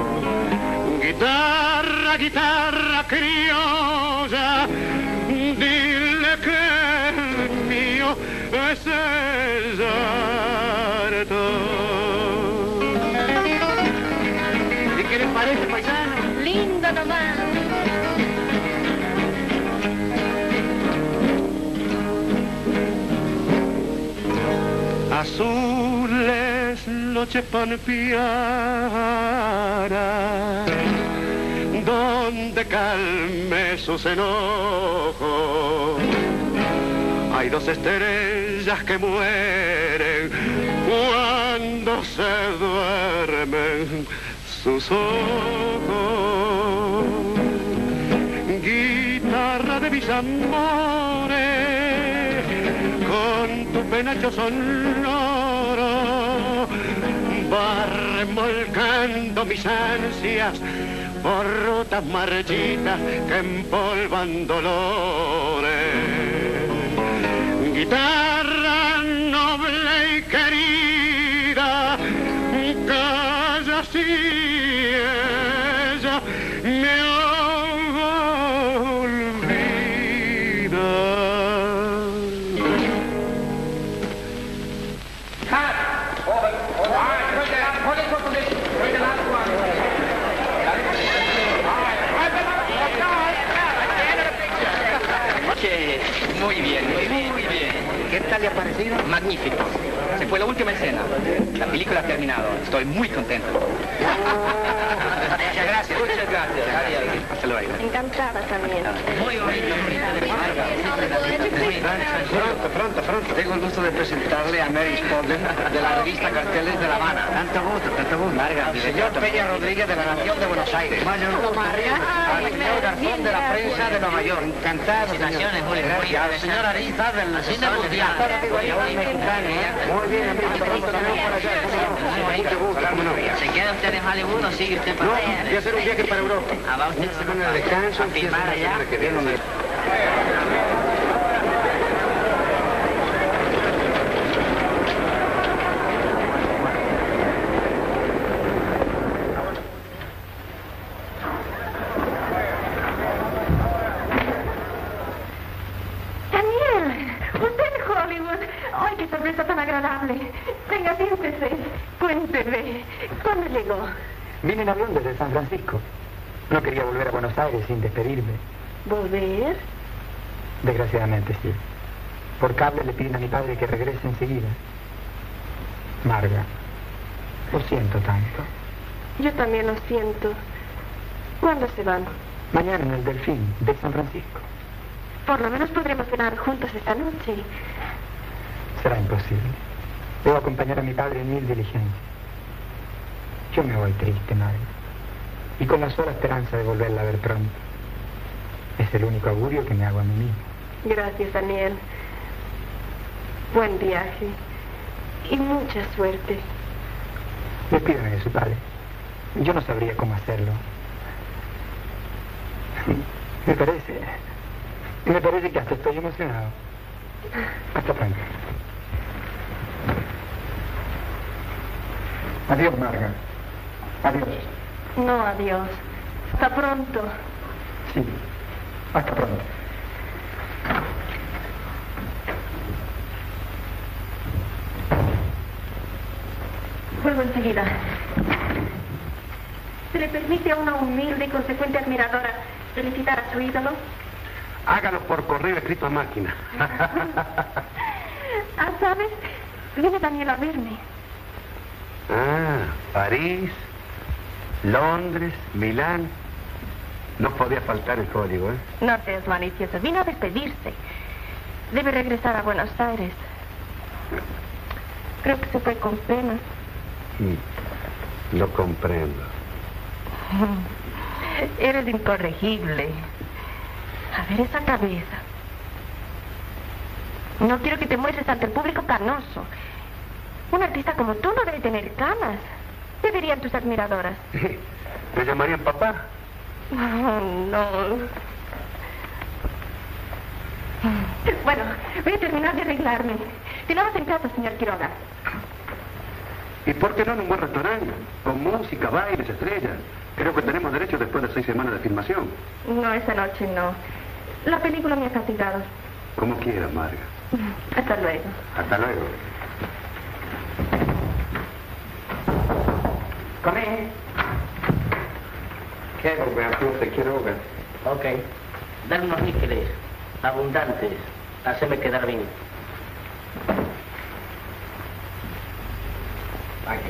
Guitarra, guitarra criolla, dile que el mío es el llanto. ¿Y qué les parece, paisano? Lindo nomás. Azules noches pampeanas, donde calme sus enojos. Hay dos estrellas que mueren cuando se duermen sus ojos. Guitarra de mis amores, con tu penacho sonoro, va remolcando mis ansias por rutas marchitas que empolvan dolores. Guitarra noble y querida, calla si ella me olvida. Muy bien, muy bien, muy bien. ¿Qué tal le ha parecido? Magnífico. Se fue la última escena. La película ha terminado. Estoy muy contento. Muchas gracias. Muchas gracias. Adiós. Hasta luego. Encantada también. Muy bonito. Pronto, pronto, pronto. Tengo el gusto de presentarle a Mary Spaulding de la revista Carteles de La Habana. Tanto gusto, tanto gusto. Marga, señor Peña Rodríguez de la Nación de Buenos Aires. Al señor Garzón de la Prensa de Nueva York. Encantado, señor. Y al señor Ariza del Cine Mundial. Muy bien, amigo. Mucho gusto. ¿Se queda usted en Hollywood o sigue usted para No, allá? voy a hacer un viaje para Europa. Ah, va usted Una semana de descanso. a filmar allá. Que viene una... Daniel, usted en Hollywood. ¡Ay, qué sorpresa tan agradable! Venga, siéntese. Cuénteme, ¿cuándo llegó? Vine en avión desde San Francisco. No quería volver a Buenos Aires sin despedirme. ¿Volver? Desgraciadamente, sí. Por cable le piden a mi padre que regrese enseguida. Marga, lo siento tanto. Yo también lo siento. ¿Cuándo se van? Mañana en el Delfín de San Francisco. Por lo menos podremos cenar juntos esta noche. Será imposible. Debo acompañar a mi padre en mil diligencias. Yo me voy triste, Marga. Y con la sola esperanza de volverla a ver pronto. Es el único augurio que me hago a mí mismo. Gracias, Daniel. Buen viaje. Y mucha suerte. Despídame de su padre. Yo no sabría cómo hacerlo. Me parece... Me parece que hasta estoy emocionado. Hasta pronto. Adiós, Marga. Adiós. No, adiós. Hasta pronto. Sí. Hasta pronto. Vuelvo enseguida. ¿Se le permite a una humilde y consecuente admiradora felicitar a su ídolo? Hágalo por correo escrito a máquina. Ah, ¿sabes? Viene Daniel a verme. Ah, París, Londres, Milán. No podía faltar el código, ¿eh? No seas malicioso. Vino a despedirse. Debe regresar a Buenos Aires. Creo que se fue con pena. Mm, lo comprendo. Eres incorregible. A ver esa cabeza. No quiero que te muestres ante el público canoso. Un artista como tú no debe tener canas. ¿Qué dirían tus admiradoras? ¿Me llamarían papá? Oh, no. Bueno, voy a terminar de arreglarme. Tenemos en casa, señor Quiroga. ¿Y por qué no en un buen restaurante? Con música, bailes, estrellas. Creo que tenemos derecho después de seis semanas de filmación. No, esa noche no. La película me ha castigado. Como quieras, Marga. Hasta luego. Hasta luego. Come. Quiero, Beatriz, quiero ver. Ok. Dame unos níqueles abundantes. Haceme quedar bien. Aquí.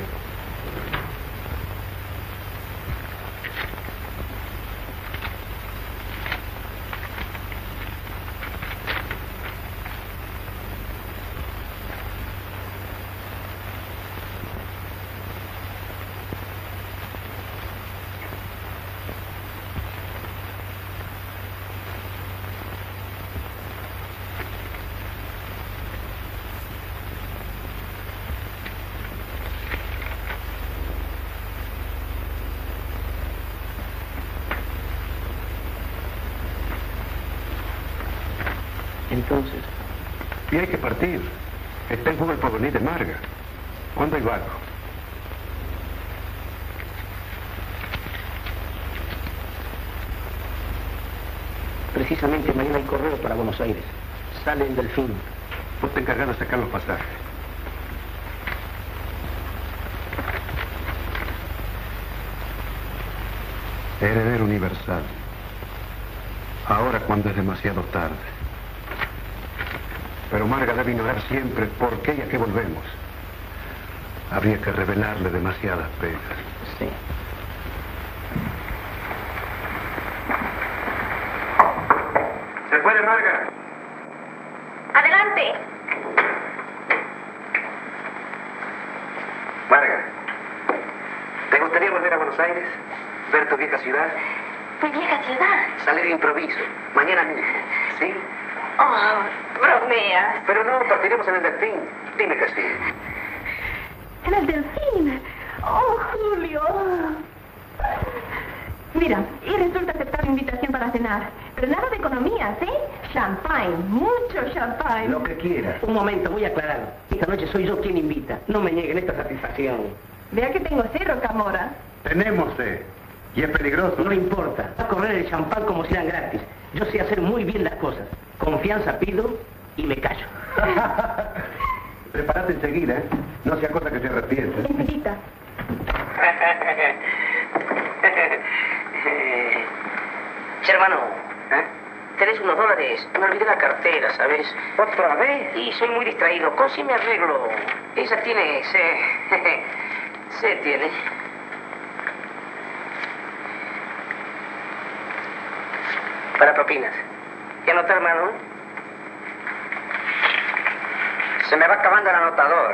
Entonces, y hay que partir. Está en juego el porvenir de Marga. ¿Cuándo hay barco? precisamente mañana hay correo para Buenos Aires. Sale el Delfín. Vos te encargas de sacar los pasajes. Heredero universal. Ahora cuando es demasiado tarde. Pero Marga debe ignorar siempre por qué y a qué volvemos. Habría que revelarle demasiadas pegas. Sí. ¿Se puede, Marga? Adelante. Marga, ¿te gustaría volver a Buenos Aires? ¿Ver tu vieja ciudad? Mi vieja ciudad. Salir de improviso, mañana mismo. ¿Sí? Oh, bromeas. Pero no, partiremos en el Delfín. Dime que sí. En el Delfín. Oh, Julio. Mira, y resulta aceptar la invitación para cenar. Pero nada de economías, ¿eh? Champagne, mucho champagne. Lo que quieras. Un momento, voy a aclarar. Esta noche soy yo quien invita. No me nieguen esta satisfacción. Vea que tengo cerro, Camora. Tenemos sed. Y es peligroso. No importa. Va a correr el champán como si eran gratis. Yo sé hacer muy bien las cosas. Confianza pido y me callo. Prepárate enseguida, ¿eh? No sea cosa que te arrepientes. Enseguida. Che, hermano, ¿eh? ¿Tenés unos dólares? Me olvidé la cartera, ¿sabes? ¿Otra vez? Sí, soy muy distraído. ¿Cómo si me arreglo? Esa tiene... Se... Se tiene... Para propinas. ¿Qué anota, hermano? Se me va acabando el anotador.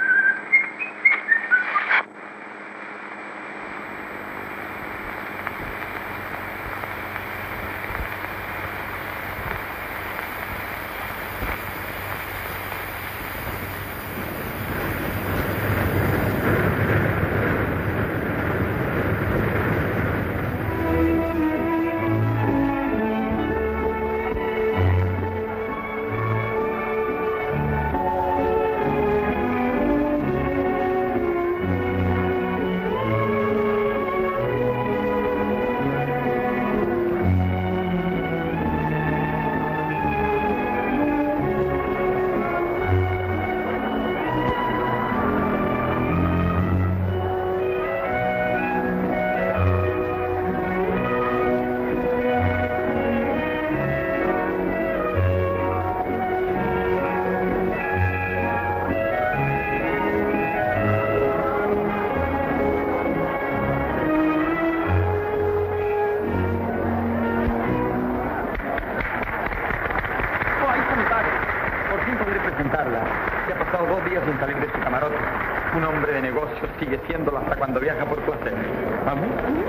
Sigue siéndolo hasta cuando viaja por placer. ¿Vamos?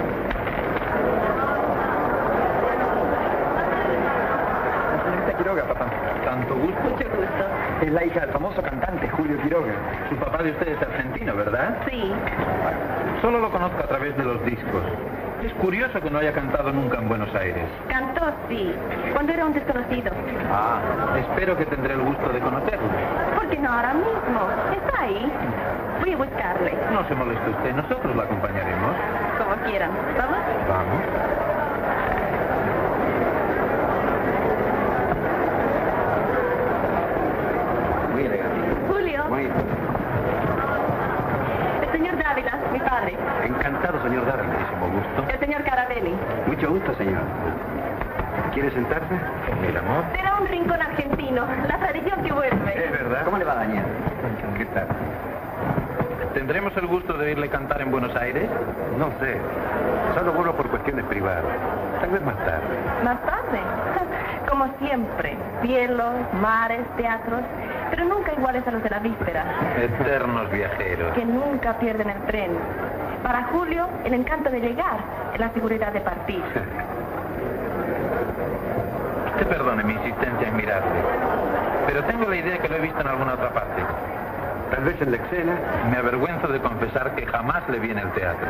La señorita Quiroga, papá. Tanto gusto. Mucho gusto. Es la hija del famoso cantante Julio Quiroga. Su papá de usted es argentino, ¿verdad? Sí. Solo lo conozco a través de los discos. Es curioso que no haya cantado nunca en Buenos Aires. Cantó, sí, cuando era un desconocido. Ah, espero que tendré el gusto de conocerlo. ¿Por qué no ahora mismo? ¿Está ahí? Voy a buscarle. No se moleste usted, nosotros lo acompañaremos. Como quieran. ¿Vamos? Vamos. Muy elegante. Julio. Muy... El señor Dávila, mi padre. Encantado, señor Dávila. Muchísimo gusto. El señor Carabelli. Mucho gusto, señor. ¿Quiere sentarse? El amor. Será un rincón argentino, la tradición que vuelve. Es verdad. ¿Cómo le va, Daniel? ¿Qué tal? ¿Tendremos el gusto de oírle cantar en Buenos Aires? No sé. Solo vuelvo por cuestiones privadas. Tal vez más tarde. ¿Más tarde? Como siempre. Cielos, mares, teatros, pero nunca iguales a los de la víspera. Eternos viajeros. Que nunca pierden el tren. Para Julio, el encanto de llegar es la seguridad de partir. Usted perdone mi insistencia en mirarle, pero tengo la idea que lo he visto en alguna otra parte. Tal vez en la escena. Me avergüenzo de confesar que jamás le vi en el teatro.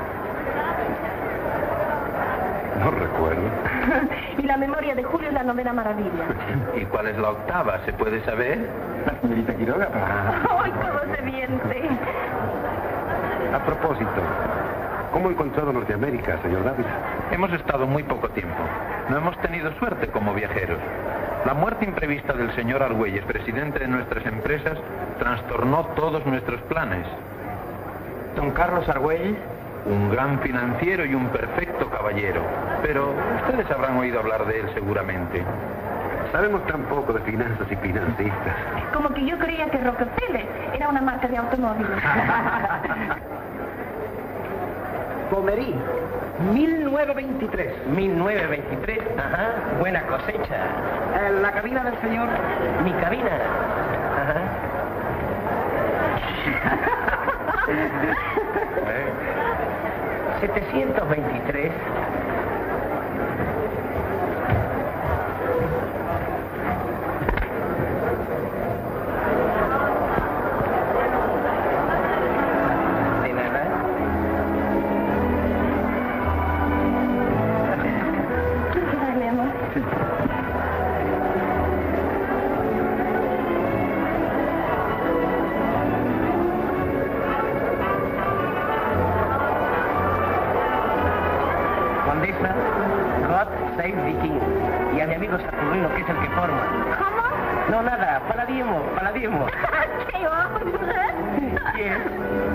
No recuerdo. Y la memoria de Julio es la novena maravilla. ¿Y cuál es la octava? ¿Se puede saber? La señorita Quiroga. ¡Ay, cómo se miente! A propósito, ¿cómo ha encontrado Norteamérica, señor Dávila? Hemos estado muy poco tiempo. No hemos tenido suerte como viajeros. La muerte imprevista del señor Argüelles, presidente de nuestras empresas, trastornó todos nuestros planes. ¿Don Carlos Argüelles? Un gran financiero y un perfecto caballero. Pero ustedes habrán oído hablar de él seguramente. Sabemos tan poco de finanzas y financistas. Como que yo creía que Rockefeller era una marca de automóviles. Pomerí, mil novecientos veintitrés. mil novecientos veintitrés, ajá, buena cosecha. Eh, la cabina del señor. Mi cabina. Ajá. setecientos veintitrés. De nada. Ay, mi amor. Condesa, God Save the King. Y a mi amigo Saturnino, que es el que forma. ¿Cómo? No, nada, paladimos, paladimos. ¡Qué hombre! ¿Quién?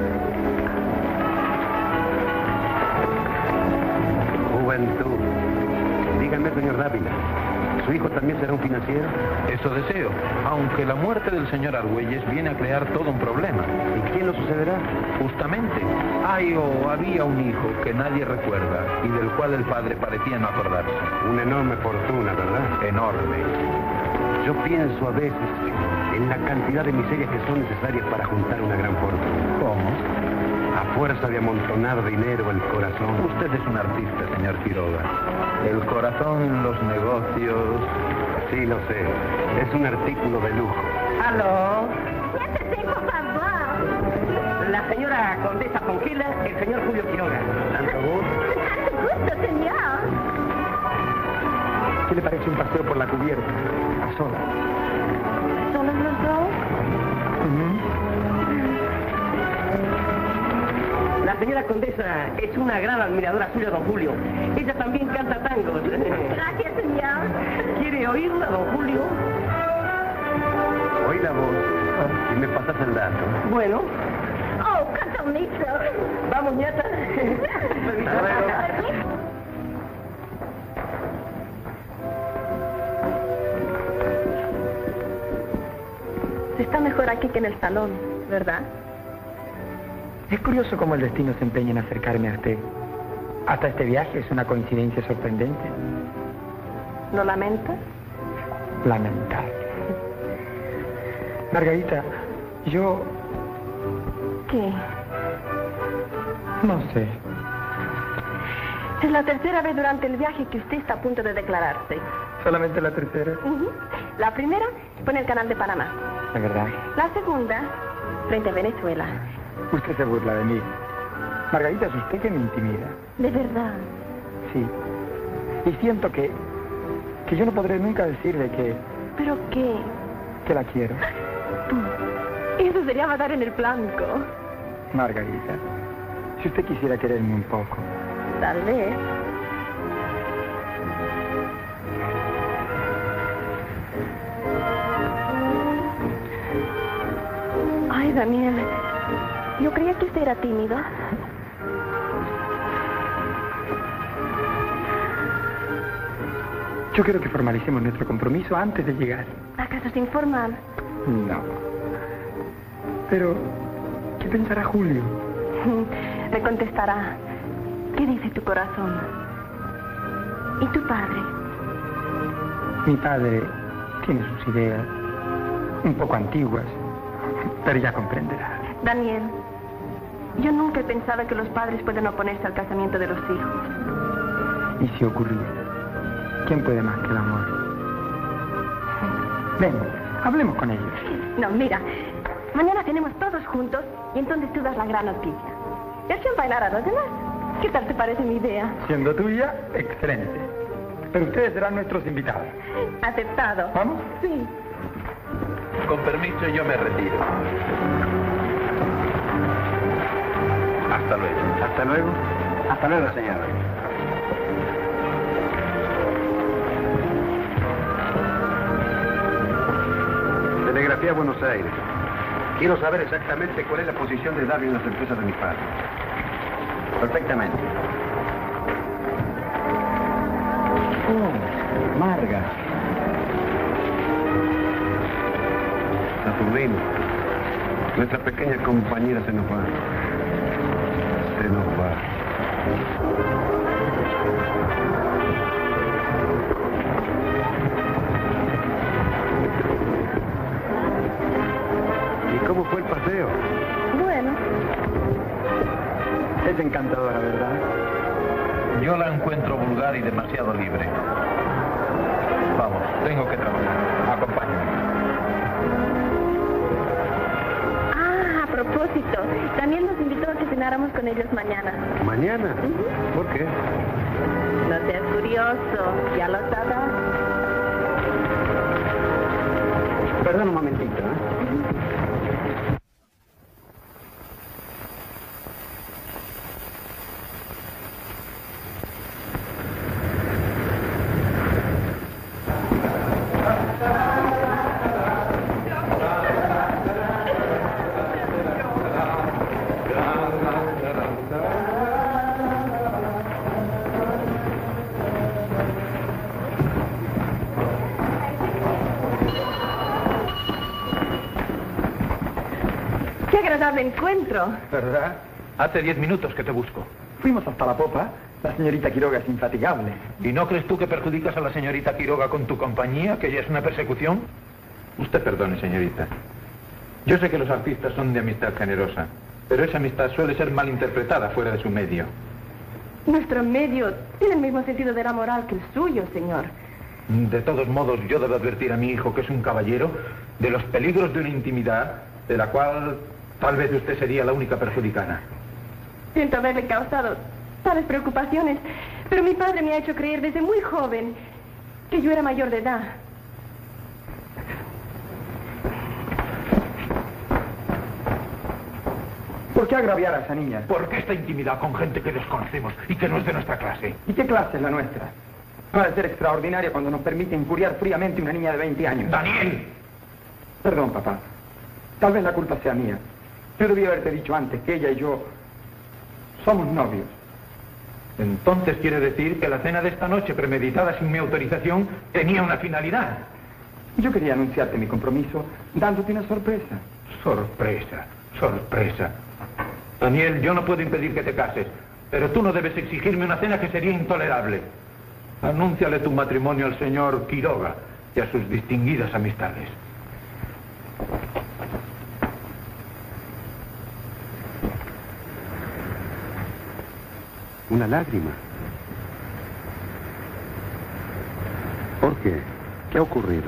Juventud. Dígame, señor Dávila, ¿su hijo también será un financiero? Eso deseo, aunque la muerte del señor Argüelles viene a crear todo un problema. ¿Y quién lo sucederá? Justamente, hay o había un hijo que nadie recuerda y del cual el padre parecía no acordarse. Una enorme fortuna, ¿verdad? Enorme. Yo pienso a veces en la cantidad de miserias que son necesarias para juntar una gran fortuna. ¿Cómo? A fuerza de amontonar dinero el corazón. Usted es un artista, señor Quiroga. El corazón en los negocios... Sí, lo sé. Es un artículo de lujo. ¿Aló? Siéntese, por favor. La señora Condesa Conquila, el señor Julio Quiroga. ¿Tanto gusto? Tanto gusto, señor. ¿Qué le parece un paseo por la cubierta? A solas. ¿Solos los dos? La señora Condesa es una gran admiradora suya, don Julio. Ella también canta tangos. Gracias, señor. ¿Quiere oírla, don Julio? Oí la voz y me pasas el dato. Bueno. Oh, canta bonito. Vamos, ñata. Hasta luego. Está mejor aquí que en el salón, ¿verdad? Es curioso cómo el destino se empeña en acercarme a usted. Hasta este viaje es una coincidencia sorprendente. ¿Lo lamenta? Lamentable. Margarita, yo... ¿Qué? no sé. Es la tercera vez durante el viaje que usted está a punto de declararse. ¿Solamente la tercera? Ujú. La primera fue en el canal de Panamá. ¿De verdad? La segunda, frente a Venezuela. Usted se burla de mí. Margarita, es usted que me intimida. ¿De verdad? Sí. Y siento que... que yo no podré nunca decirle que... ¿Pero qué? que la quiero. Eso sería matar en el blanco. Margarita, si usted quisiera quererme un poco. Tal vez. Ay, Daniel, yo creía que usted era tímido. Yo quiero que formalicemos nuestro compromiso antes de llegar. ¿Acaso sin formal? No. Pero, ¿qué pensará Julio? Me contestará. ¿Qué dice tu corazón? ¿Y tu padre? Mi padre tiene sus ideas un poco antiguas, pero ya comprenderá. Daniel, yo nunca he pensado que los padres pueden oponerse al casamiento de los hijos. ¿Y si ocurriera? ¿Quién puede más que el amor? Ven, hablemos con ellos. No, mira, mañana tenemos todos juntos y entonces tú das la gran noticia. ¿Y hacen bailar a los demás? ¿Qué tal te parece mi idea? Siendo tuya, excelente. Pero ustedes serán nuestros invitados. ¿Aceptado? ¿Vamos? Sí. Con permiso, yo me retiro. Hasta luego. Hasta luego. Hasta luego, señor. Telegrafía a Buenos Aires. Quiero saber exactamente cuál es la posición de David en las empresas de mi padre. Perfectamente. Oh, Marga. Saturnino. Nuestra pequeña compañera se nos va. Se nos va. ¿Y cómo fue el paseo? Bueno. Es encantadora, ¿verdad? Yo la encuentro vulgar y demasiado libre. Vamos, tengo que trabajar. Acompáñame. Ah, a propósito, Daniel nos invitó a que cenáramos con ellos mañana. ¿Mañana? Uh-huh. ¿Por qué? No seas curioso, ya lo sabrás. Perdón un momentito, ¿eh? ¡Qué agradable encuentro! ¿Verdad? Hace diez minutos que te busco. Fuimos hasta la popa. La señorita Quiroga es infatigable. ¿Y no crees tú que perjudicas a la señorita Quiroga con tu compañía, que ya es una persecución? Usted perdone, señorita. Yo sé que los artistas son de amistad generosa, pero esa amistad suele ser mal interpretada fuera de su medio. Nuestro medio tiene el mismo sentido de la moral que el suyo, señor. De todos modos, yo debo advertir a mi hijo, que es un caballero, de los peligros de una intimidad de la cual tal vez usted sería la única perjudicada. Siento haberle causado tales preocupaciones, pero mi padre me ha hecho creer desde muy joven que yo era mayor de edad. ¿Por qué agraviar a esa niña? ¿Por qué esta intimidad con gente que desconocemos y que no es de nuestra clase? ¿Y qué clase es la nuestra? No ha de ser extraordinaria cuando nos permite injuriar fríamente a una niña de veinte años. ¡Daniel! Perdón, papá. Tal vez la culpa sea mía. Yo debía haberte dicho antes que ella y yo somos novios. Entonces quiere decir que la cena de esta noche, premeditada sin mi autorización, tenía una finalidad. Yo quería anunciarte mi compromiso dándote una sorpresa. Sorpresa, sorpresa. Daniel, yo no puedo impedir que te cases, pero tú no debes exigirme una cena que sería intolerable. Anúnciale tu matrimonio al señor Quiroga y a sus distinguidas amistades. Una lágrima. ¿Por qué? ¿Qué ha ocurrido?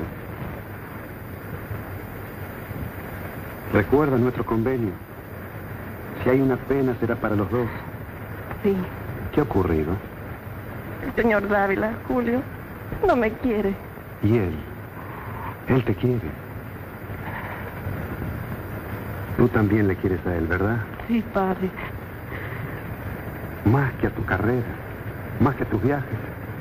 Recuerda nuestro convenio. Si hay una pena, será para los dos. Sí. ¿Qué ha ocurrido? El señor Dávila, Julio, no me quiere. ¿Y él? Él te quiere. Tú también le quieres a él, ¿verdad? Sí, padre. Más que a tu carrera, más que a tus viajes.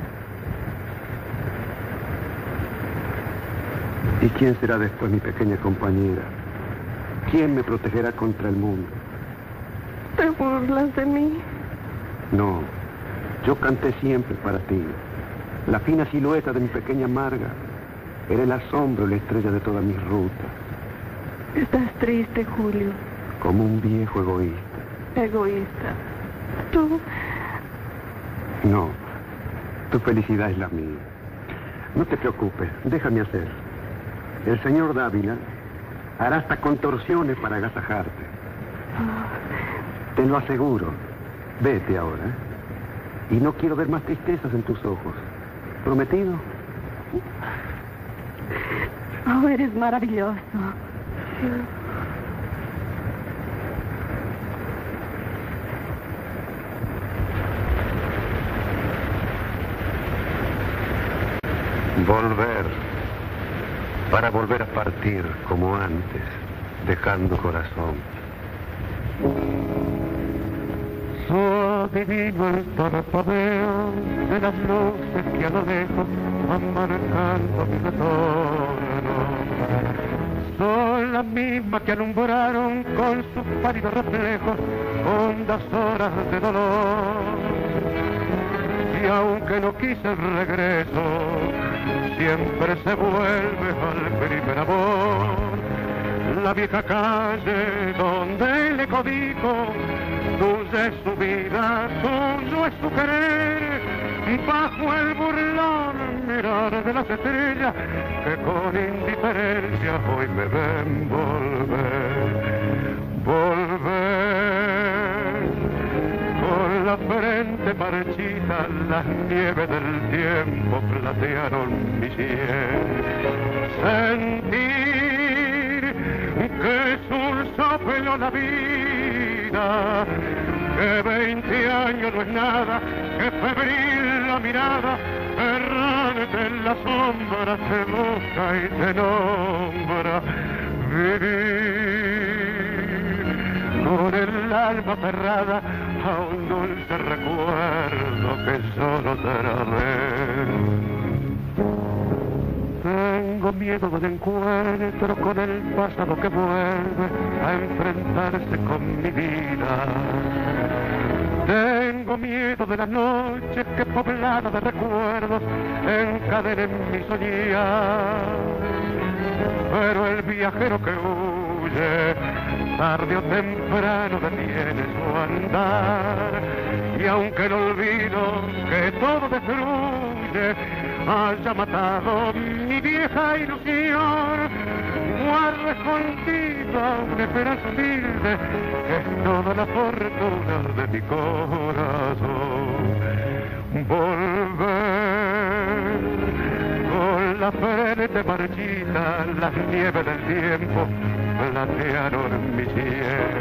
¿Y quién será después mi pequeña compañera? ¿Quién me protegerá contra el mundo? ¿Te burlas de mí? No, yo canté siempre para ti. La fina silueta de mi pequeña Marga era el asombro y la estrella de todas mis rutas. Estás triste, Julio. Como un viejo egoísta. Egoísta. ¿Tú? No, tu felicidad es la mía. No te preocupes, déjame hacer. El señor Dávila hará hasta contorsiones para agasajarte. Te lo aseguro. Vete ahora. Y no quiero ver más tristezas en tus ojos. ¿Prometido? Oh, eres maravilloso. Volver, para volver a partir como antes, dejando corazón. Soy divino el parpadeo de las luces que a lo lejos van marcando mi retorno. Son las mismas que alumbraron con sus pálidos reflejos hondas horas de dolor. Y aunque no quise el regreso, siempre se vuelve al primer amor. la vieja calle donde le codijo, tuya es su vida, tuyo es su querer, bajo el burlón mirar de las estrellas que con indiferencia hoy me ven volver, volver. Con la frente marchita las nieves del tiempo platearon mi sien. Sentir que es un soplo la vida, que veinte años no es nada, que febril la mirada, errante en la sombra te busca y te nombra. Vivir con el alma cerrada a un dulce recuerdo que solo será ver. Tengo miedo del encuentro con el pasado que vuelve a enfrentarse con mi vida. Tengo miedo de las noches que pobladas de recuerdos encadenen mi soñar. Pero el viajero que huye, tarde o temprano detiene su andar. Y aunque el olvido que todo destruye haya matado mi vieja ilusión, guarda escondida una esperanza humilde que es toda la fortuna de mi corazón. Volver con la frente marchita, las nieves del tiempo platearon mi sien.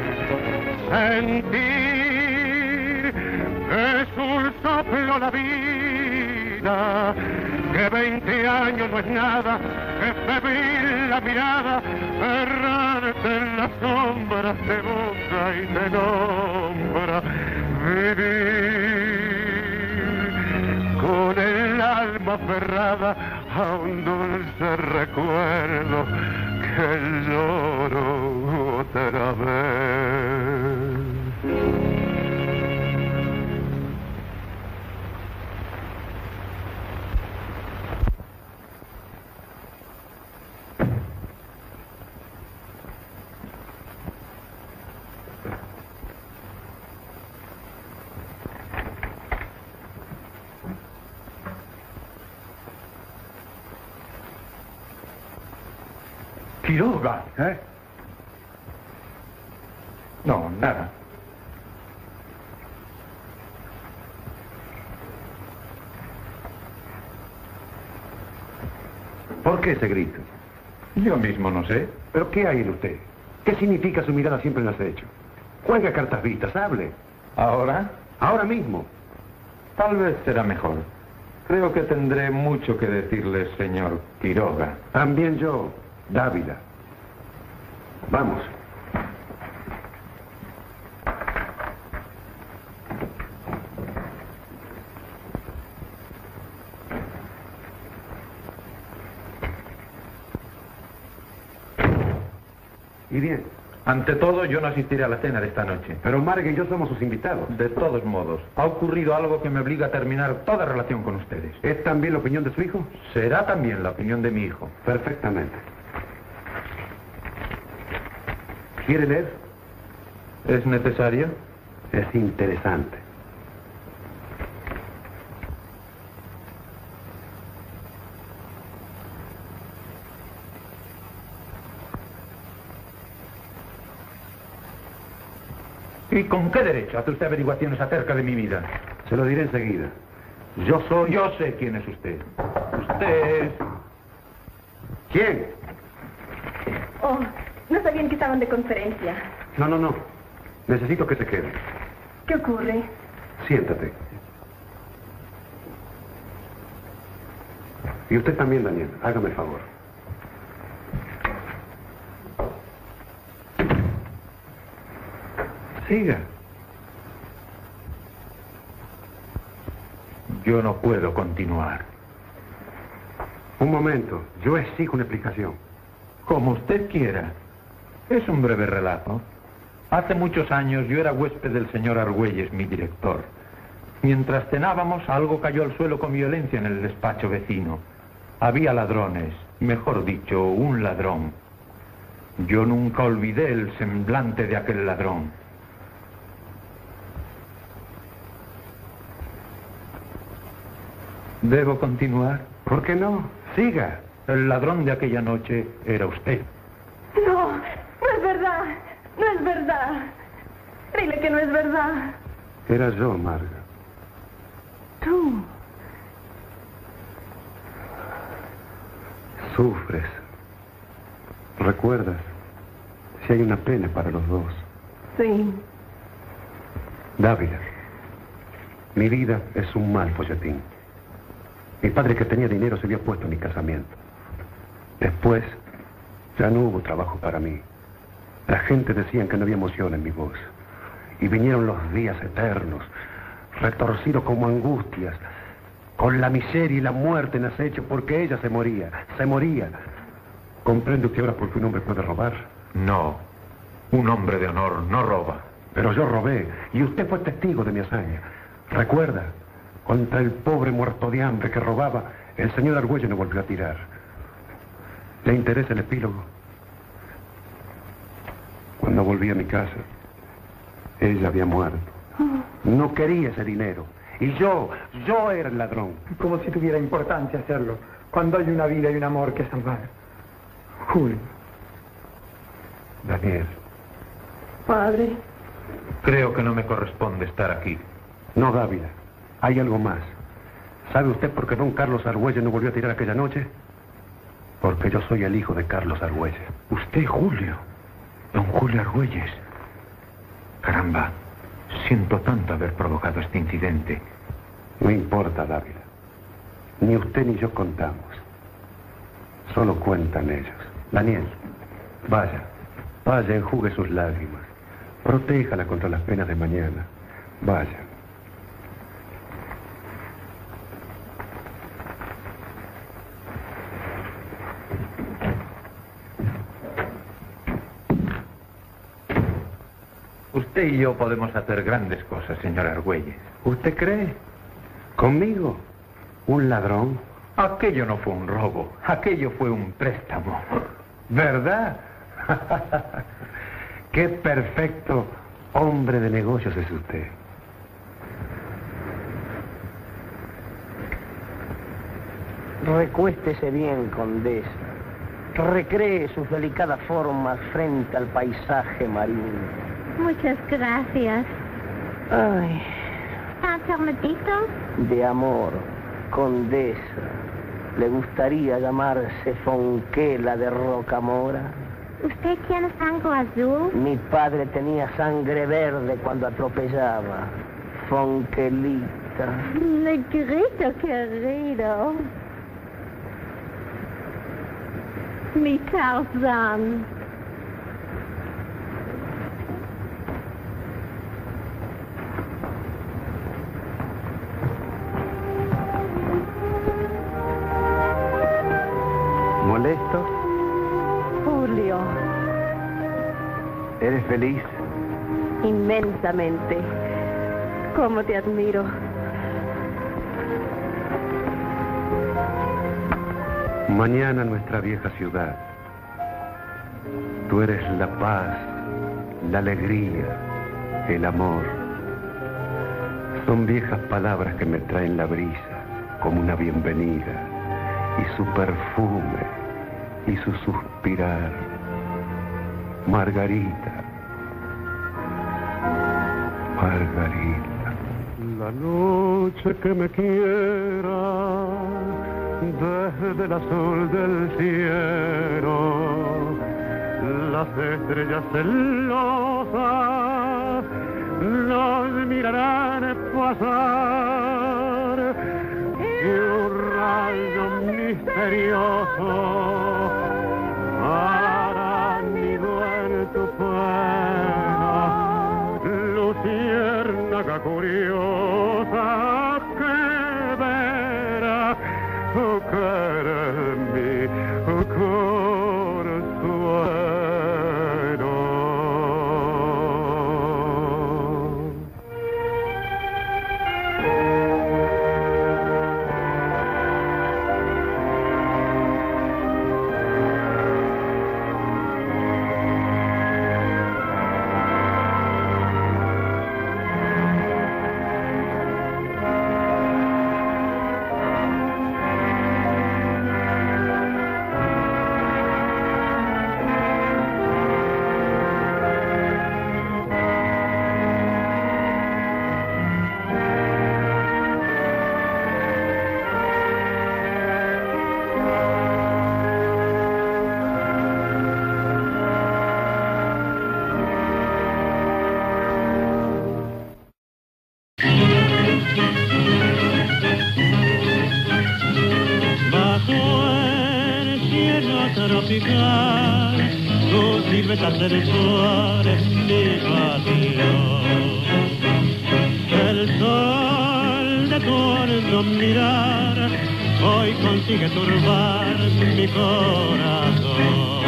Sentir que es un soplo la vida, que veinte años no es nada, que febril la mirada, errante en las sombras te busca y te nombra. Vivir con el alma aferrada a un dulce recuerdo que lloro otra vez. Quiroga. ¿Eh? No, nada. ¿Por qué ese grito? Yo mismo no sé. ¿Pero qué hay en usted? ¿Qué significa su mirada siempre en acecho? Juega cartas vistas, hable. ¿Ahora? Ahora mismo. Tal vez será mejor. Creo que tendré mucho que decirle, señor Quiroga. También yo, Dávila. Vamos. ¿Y bien? Ante todo, yo no asistiré a la cena de esta noche. Pero Marga y yo somos sus invitados. De todos modos, ha ocurrido algo que me obliga a terminar toda relación con ustedes. ¿Es también la opinión de su hijo? Será también la opinión de mi hijo. Perfectamente. ¿Quiere leer? ¿Es necesario? Es interesante. ¿Y con qué derecho hace usted averiguaciones acerca de mi vida? Se lo diré enseguida. Yo soy... Yo sé quién es usted. Usted es... ¿Quién? Oh, no sabían que estaban de conferencia. No, no, no. Necesito que se quede. ¿Qué ocurre? Siéntate. Y usted también, Daniel. Hágame el favor. Siga. Yo no puedo continuar. Un momento. Yo exijo una explicación. Como usted quiera. Es un breve relato. Hace muchos años yo era huésped del señor Argüelles, mi director. Mientras cenábamos, algo cayó al suelo con violencia en el despacho vecino. Había ladrones, mejor dicho, un ladrón. Yo nunca olvidé el semblante de aquel ladrón. ¿Debo continuar? ¿Por qué no? Siga. El ladrón de aquella noche era usted. No, no es verdad. No es verdad. Dile que no es verdad. Era yo, Marga. Tú. Sufres. ¿Recuerdas? Si hay una pena para los dos. Sí. Dávila, mi vida es un mal folletín. Mi padre, que tenía dinero, se había puesto en mi casamiento. Después, ya no hubo trabajo para mí. La gente decía que no había emoción en mi voz. Y vinieron los días eternos, retorcidos como angustias, con la miseria y la muerte en acecho, porque ella se moría, se moría. ¿Comprende usted ahora por qué un hombre puede robar? No, un hombre de honor no roba. Pero yo robé, y usted fue testigo de mi hazaña. ¿Recuerda? Contra el pobre muerto de hambre que robaba, el señor Argüelles no volvió a tirar. ¿Le interesa el epílogo? Cuando volví a mi casa, ella había muerto. No quería ese dinero. Y yo, yo era el ladrón. Como si tuviera importancia hacerlo, cuando hay una vida y un amor que salvar. Julio. Daniel. Padre. Creo que no me corresponde estar aquí. No, Dávila. Hay algo más. ¿Sabe usted por qué don Carlos Argüelles no volvió a tirar aquella noche? Porque yo soy el hijo de Carlos Argüelles. Usted, Julio. Don Julio Argüelles. Caramba, siento tanto haber provocado este incidente. No importa, Dávila. Ni usted ni yo contamos. Solo cuentan ellos. Daniel, vaya. Vaya, enjugue sus lágrimas. Protéjala contra las penas de mañana. Vaya. Usted y yo podemos hacer grandes cosas, señor Argüelles. ¿Usted cree? ¿Conmigo? ¿Un ladrón? Aquello no fue un robo, aquello fue un préstamo. ¿Verdad? Qué perfecto hombre de negocios es usted. Recuéstese bien, condesa. Recree sus delicadas formas frente al paisaje marino. Muchas gracias. Ay. ¿Está enfermedito? De amor, condesa. ¿Le gustaría llamarse Fonquela de Rocamora? ¿Usted tiene sangre azul? Mi padre tenía sangre verde cuando atropellaba. Fonquelita. Negrito querido. Mi Tarzán. ¿Molesto? Julio. ¿Eres feliz? Inmensamente. ¿Cómo te admiro? Mañana nuestra vieja ciudad. Tú eres la paz, la alegría, el amor. Son viejas palabras que me traen la brisa, como una bienvenida, y su perfume, y su suspirar. Margarita, Margarita. La noche que me quiera, desde el azul del cielo, las estrellas celosas nos mirarán pasar, y un rayo misterioso hará nido en tu pena, luciérnaga curiosa que verá caer mi consuelo. palpitar, tu silueta sensual es mi pasión. El sol de tu hondo mirar hoy consigue turbar mi corazón.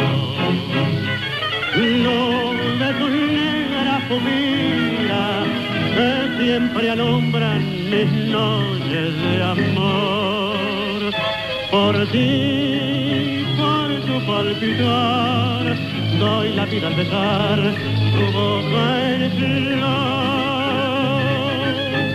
Luz de tu negra pupila que siempre alumbran mis noches de amor. Por ti, por tu palpitar, doy la vida al besar tu boca en flor.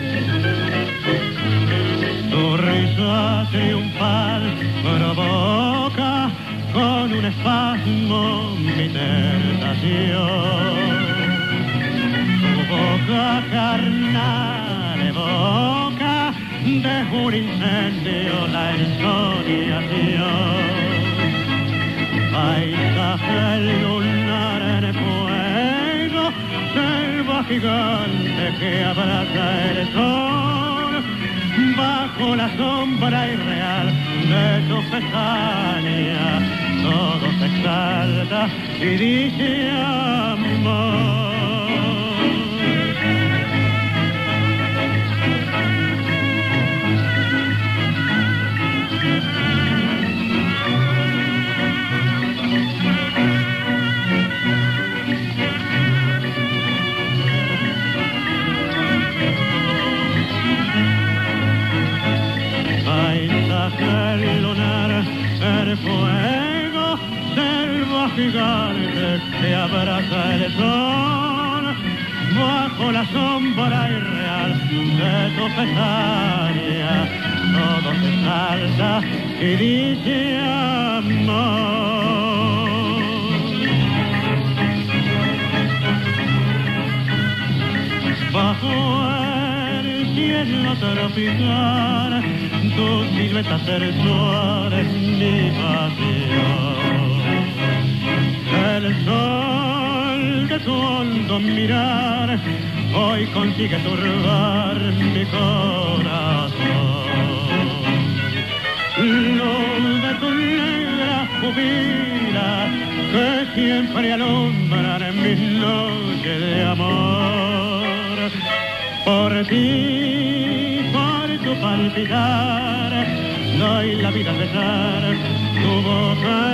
Tu risa triunfal provoca con un espasmo mi tentación. Tu boca carnal evoca de un incendio la ensoñación. Paisaje lunar en fuego, selva gigante que abraza el sol, bajo la sombra irreal de tu pestaña, todo se exalta y dice amor. Paisaje lunar en fuego, selva gigante que abraza el sol, bajo la sombra irreal de tu pestaña, todo se salta y dice amor. Bajo el cielo tropical, tu silueta sensual es mi pasión. El sol de tu hondo mirar hoy consigue turbar mi corazón. Luz de tu negra pupila que siempre alumbran mis noches de amor. Por ti, por tu palpitar, doy la vida al besar tu boca